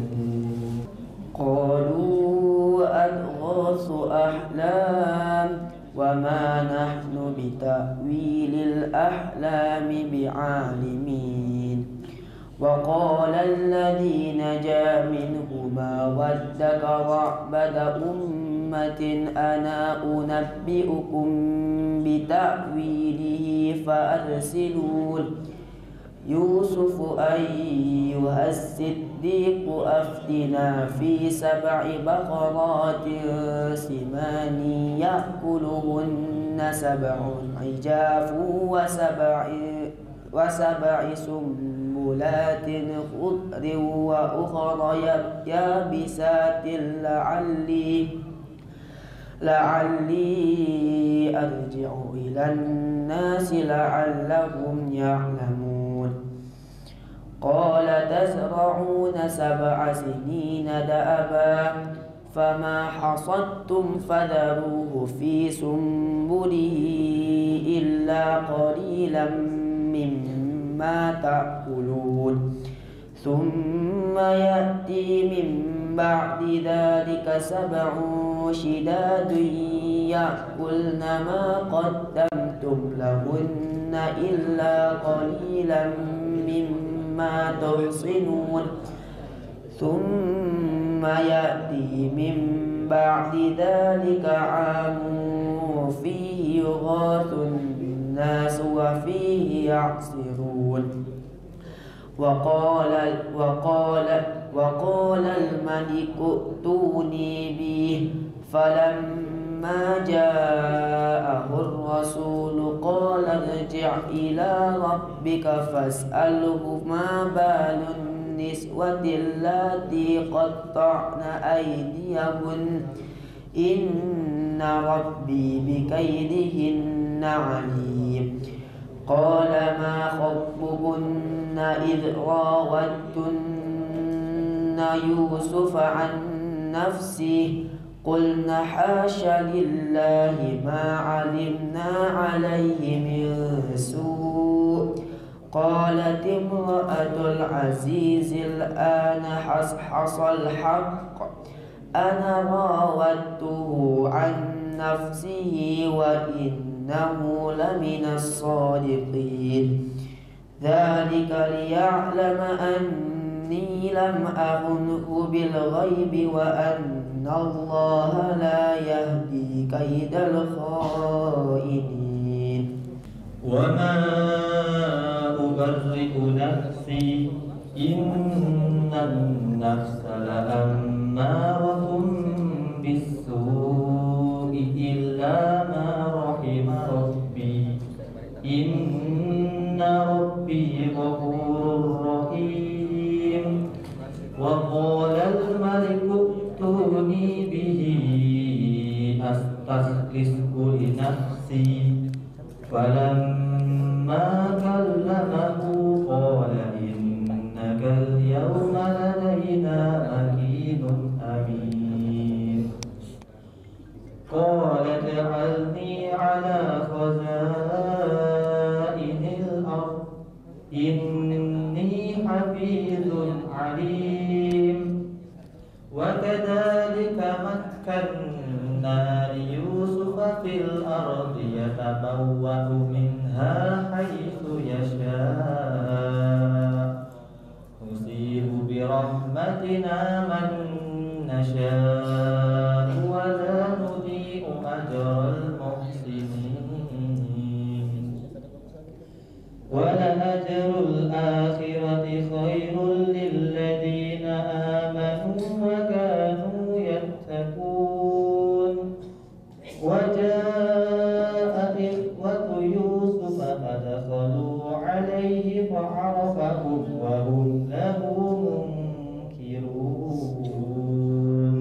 قالوا أضغاث أحلام وما نحن بتأويل الأحلام بعالمين وقال الذي نجا منهما وادكر بعد أمة أنا أنبئكم بتأويله فأرسلون يوسف أيها الصديق أفتنا في سبع بقرات سمان يأكلهن سبع عجاف وسبع وسبع سنبلات خضر وأخر يابسات لعلي لعلي أرجع إلى الناس لعلهم يعلمون قال تزرعون سبع سنين دأبا فما حصدتم فذروه في سنبله إلا قليلا مما تأكلون ثم يأتي من بعد ذلك سبع شداد يأكلن ما قدمتم لهن إلا قليلا مما تحصنون ثم يأتي من بعد ذلك عام فيه يغاث الناس وفيه يعصرون وقال وقال وقال الملك ائتوني به فلما جاءه الرسول قال ارجع إلى ربك فاسأله ما بال النسوة اللاتي قطعن أيديهن إن إن ربي بكيدهن عليم قال ما خطبكن إذ راودتن يوسف عن نفسه قلن حاش لله ما علمنا عليه من سوء قالت امرأة العزيز الآن حصحص الحق أنا راودته عن نفسه وإنه لمن الصادقين ذلك ليعلم أني لم أخنه بالغيب وأن الله لا يهدي كيد الخائنين وما أبرئ نفسي إن النفس لأمارة بالسوء إلا ما رحم ربي إن ربي غفور رحيم وقال الملك ائتوني به أستخلصه لنفسي فلما كلمه قال إنك اليوم لدينا مكين أمين قال اجعلني على خزائن الأرض إني حفيظ عليم وكذلك مكنا ليوسف في الأرض يتبوأ منها حيث يشاء نصيب برحمتنا من نشاء ولا نضيع أجر المحسنين ولأجر الآخرة خير للذين آمنوا وكانوا يتقون وجاء إخوة يوسف فدخلوا عليه فعرفهم وهم له منكرون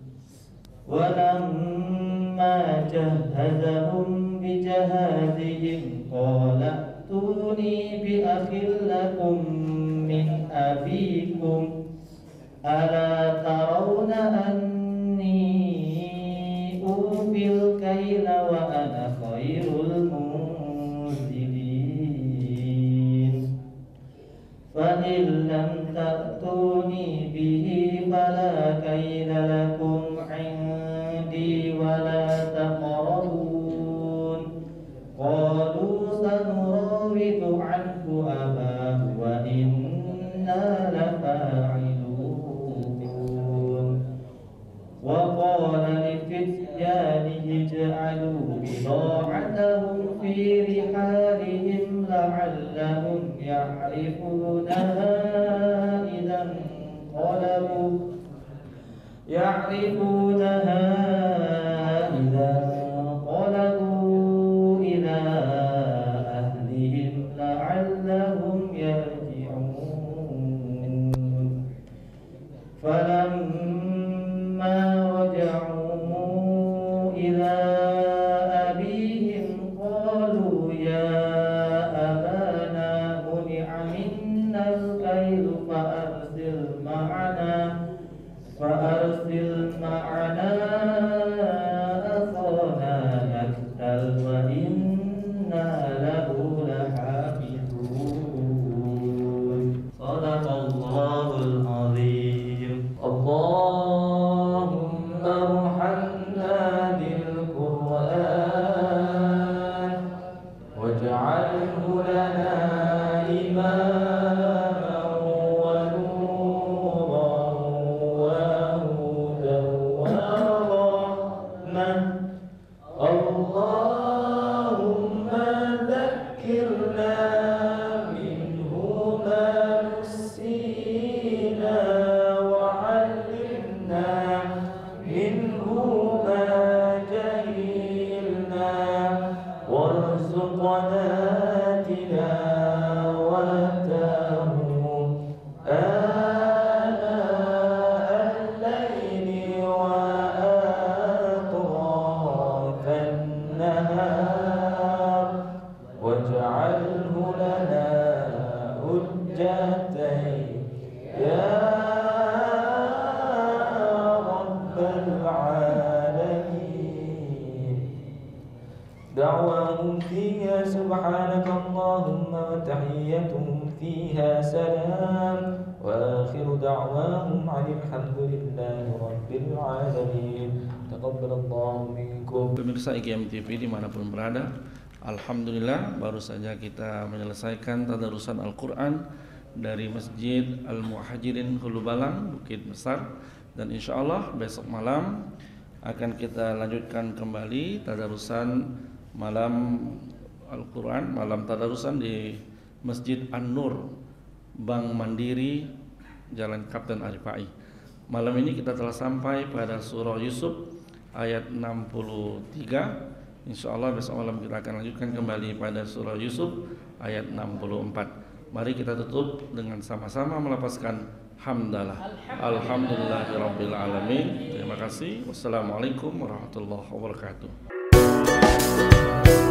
ولما جهزهم بجهازهم قال ائتوني بأخ لكم من أبيكم ألا ترون أني أوفي الكيل وأنا خير المنزلين فإن لم تأتوني به فلا كيل لكم عندي ولا تقربون قالوا سنراود عنه أباه وإنا لفاعلون وقال لفتيانه اجعلوا بضاعتهم في رحالهم لعلهم يعرفونها إذا انقلبوا يعرفونها إذا انقلبوا إلى أهلهم لعلهم يرجعون فلما رجعوا إلى أبيهم قالوا يا أبانا منع منا الكيل فأرسل معنا فأرسل معنا أخانا نكتل وإنا له لحافظون صدق الله العظيم اللهم ارحمنا بالقرآن واجعله لنا إماما ونورا وهدى ورحمة اللهم ذكرنا منه ما نسينا وعلمنا منه ما جهلنا وارزقنا تلاوته آناء الليل وأطراف دعواهم فيها سبحانك اللهم وتحيتهم فيها سلام وآخر دعواهم عن الحمد لله رب العالمين تقبل الله منكم. Pemirsa I G M T V dimanapun berada, alhamdulillah baru saja kita menyelesaikan tadarusan Al-Quran dari Masjid Al-Muhajirin Hulu Balang, Bukit Besar, dan insya Allah besok malam akan kita lanjutkan kembali tadarusan malam Al-Quran, malam tadarusan di Masjid An-Nur, Bank Mandiri, Jalan Kapten Arifai. Malam ini kita telah sampai pada surah Yusuf ayat enam puluh tiga. Insya Allah besok malam kita akan lanjutkan kembali pada surah Yusuf ayat enam puluh empat. Mari kita tutup dengan sama-sama melafazkan hamdalah. Alhamdulillahirabbil alamin. Terima kasih. Wassalamualaikum warahmatullahi wabarakatuh.